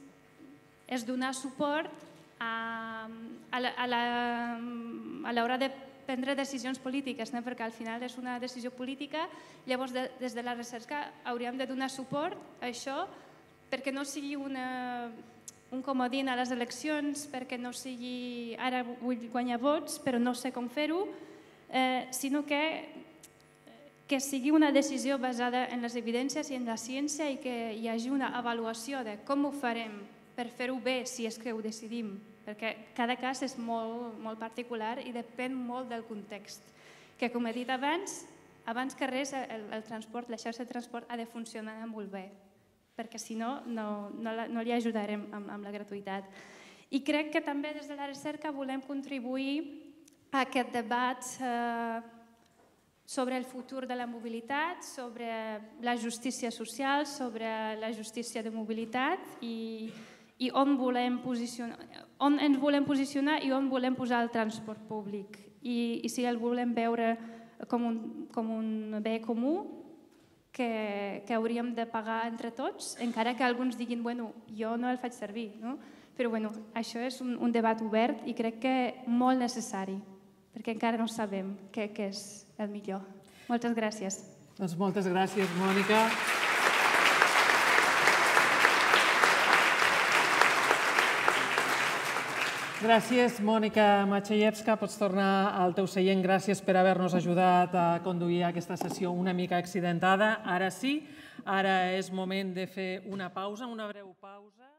és donar suport a, a l'hora de prendre decisions polítiques, no? Perquè al final és una decisió política, llavors de, des de la recerca hauríem de donar suport a això perquè no sigui una... un comodín a les eleccions, perquè no sigui ara vull guanyar vots, però no sé com fer-ho, eh, sinó que, que sigui una decisió basada en les evidències i en la ciència i que hi hagi una avaluació de com ho farem per fer-ho bé, si és que ho decidim, perquè cada cas és molt, molt particular i depèn molt del context. Que, com he dit abans, abans que res, el, el transport, la xarxa de transport ha de funcionar molt bé, perquè si no, no, no, no li ajudarem amb, amb la gratuïtat. I crec que també des de la recerca volem contribuir a aquest debat eh, sobre el futur de la mobilitat, sobre la justícia social, sobre la justícia de mobilitat i, i on, volem posicionar, on ens volem posicionar i on volem posar el transport públic. I, i si el volem veure com un, com un bé comú que, que hauríem de pagar entre tots, encara que alguns diguin, bueno, jo no el faig servir, no? Però bueno, això és un, un debat obert i crec que molt necessari, perquè encara no sabem què, què és el millor. Moltes gràcies. Doncs moltes gràcies, Mònica. Gràcies, Mònica Maciejewska. Pots tornar al teu seient. Gràcies per haver-nos ajudat a conduir aquesta sessió una mica accidentada. Ara sí, ara és moment de fer una pausa, una breu pausa.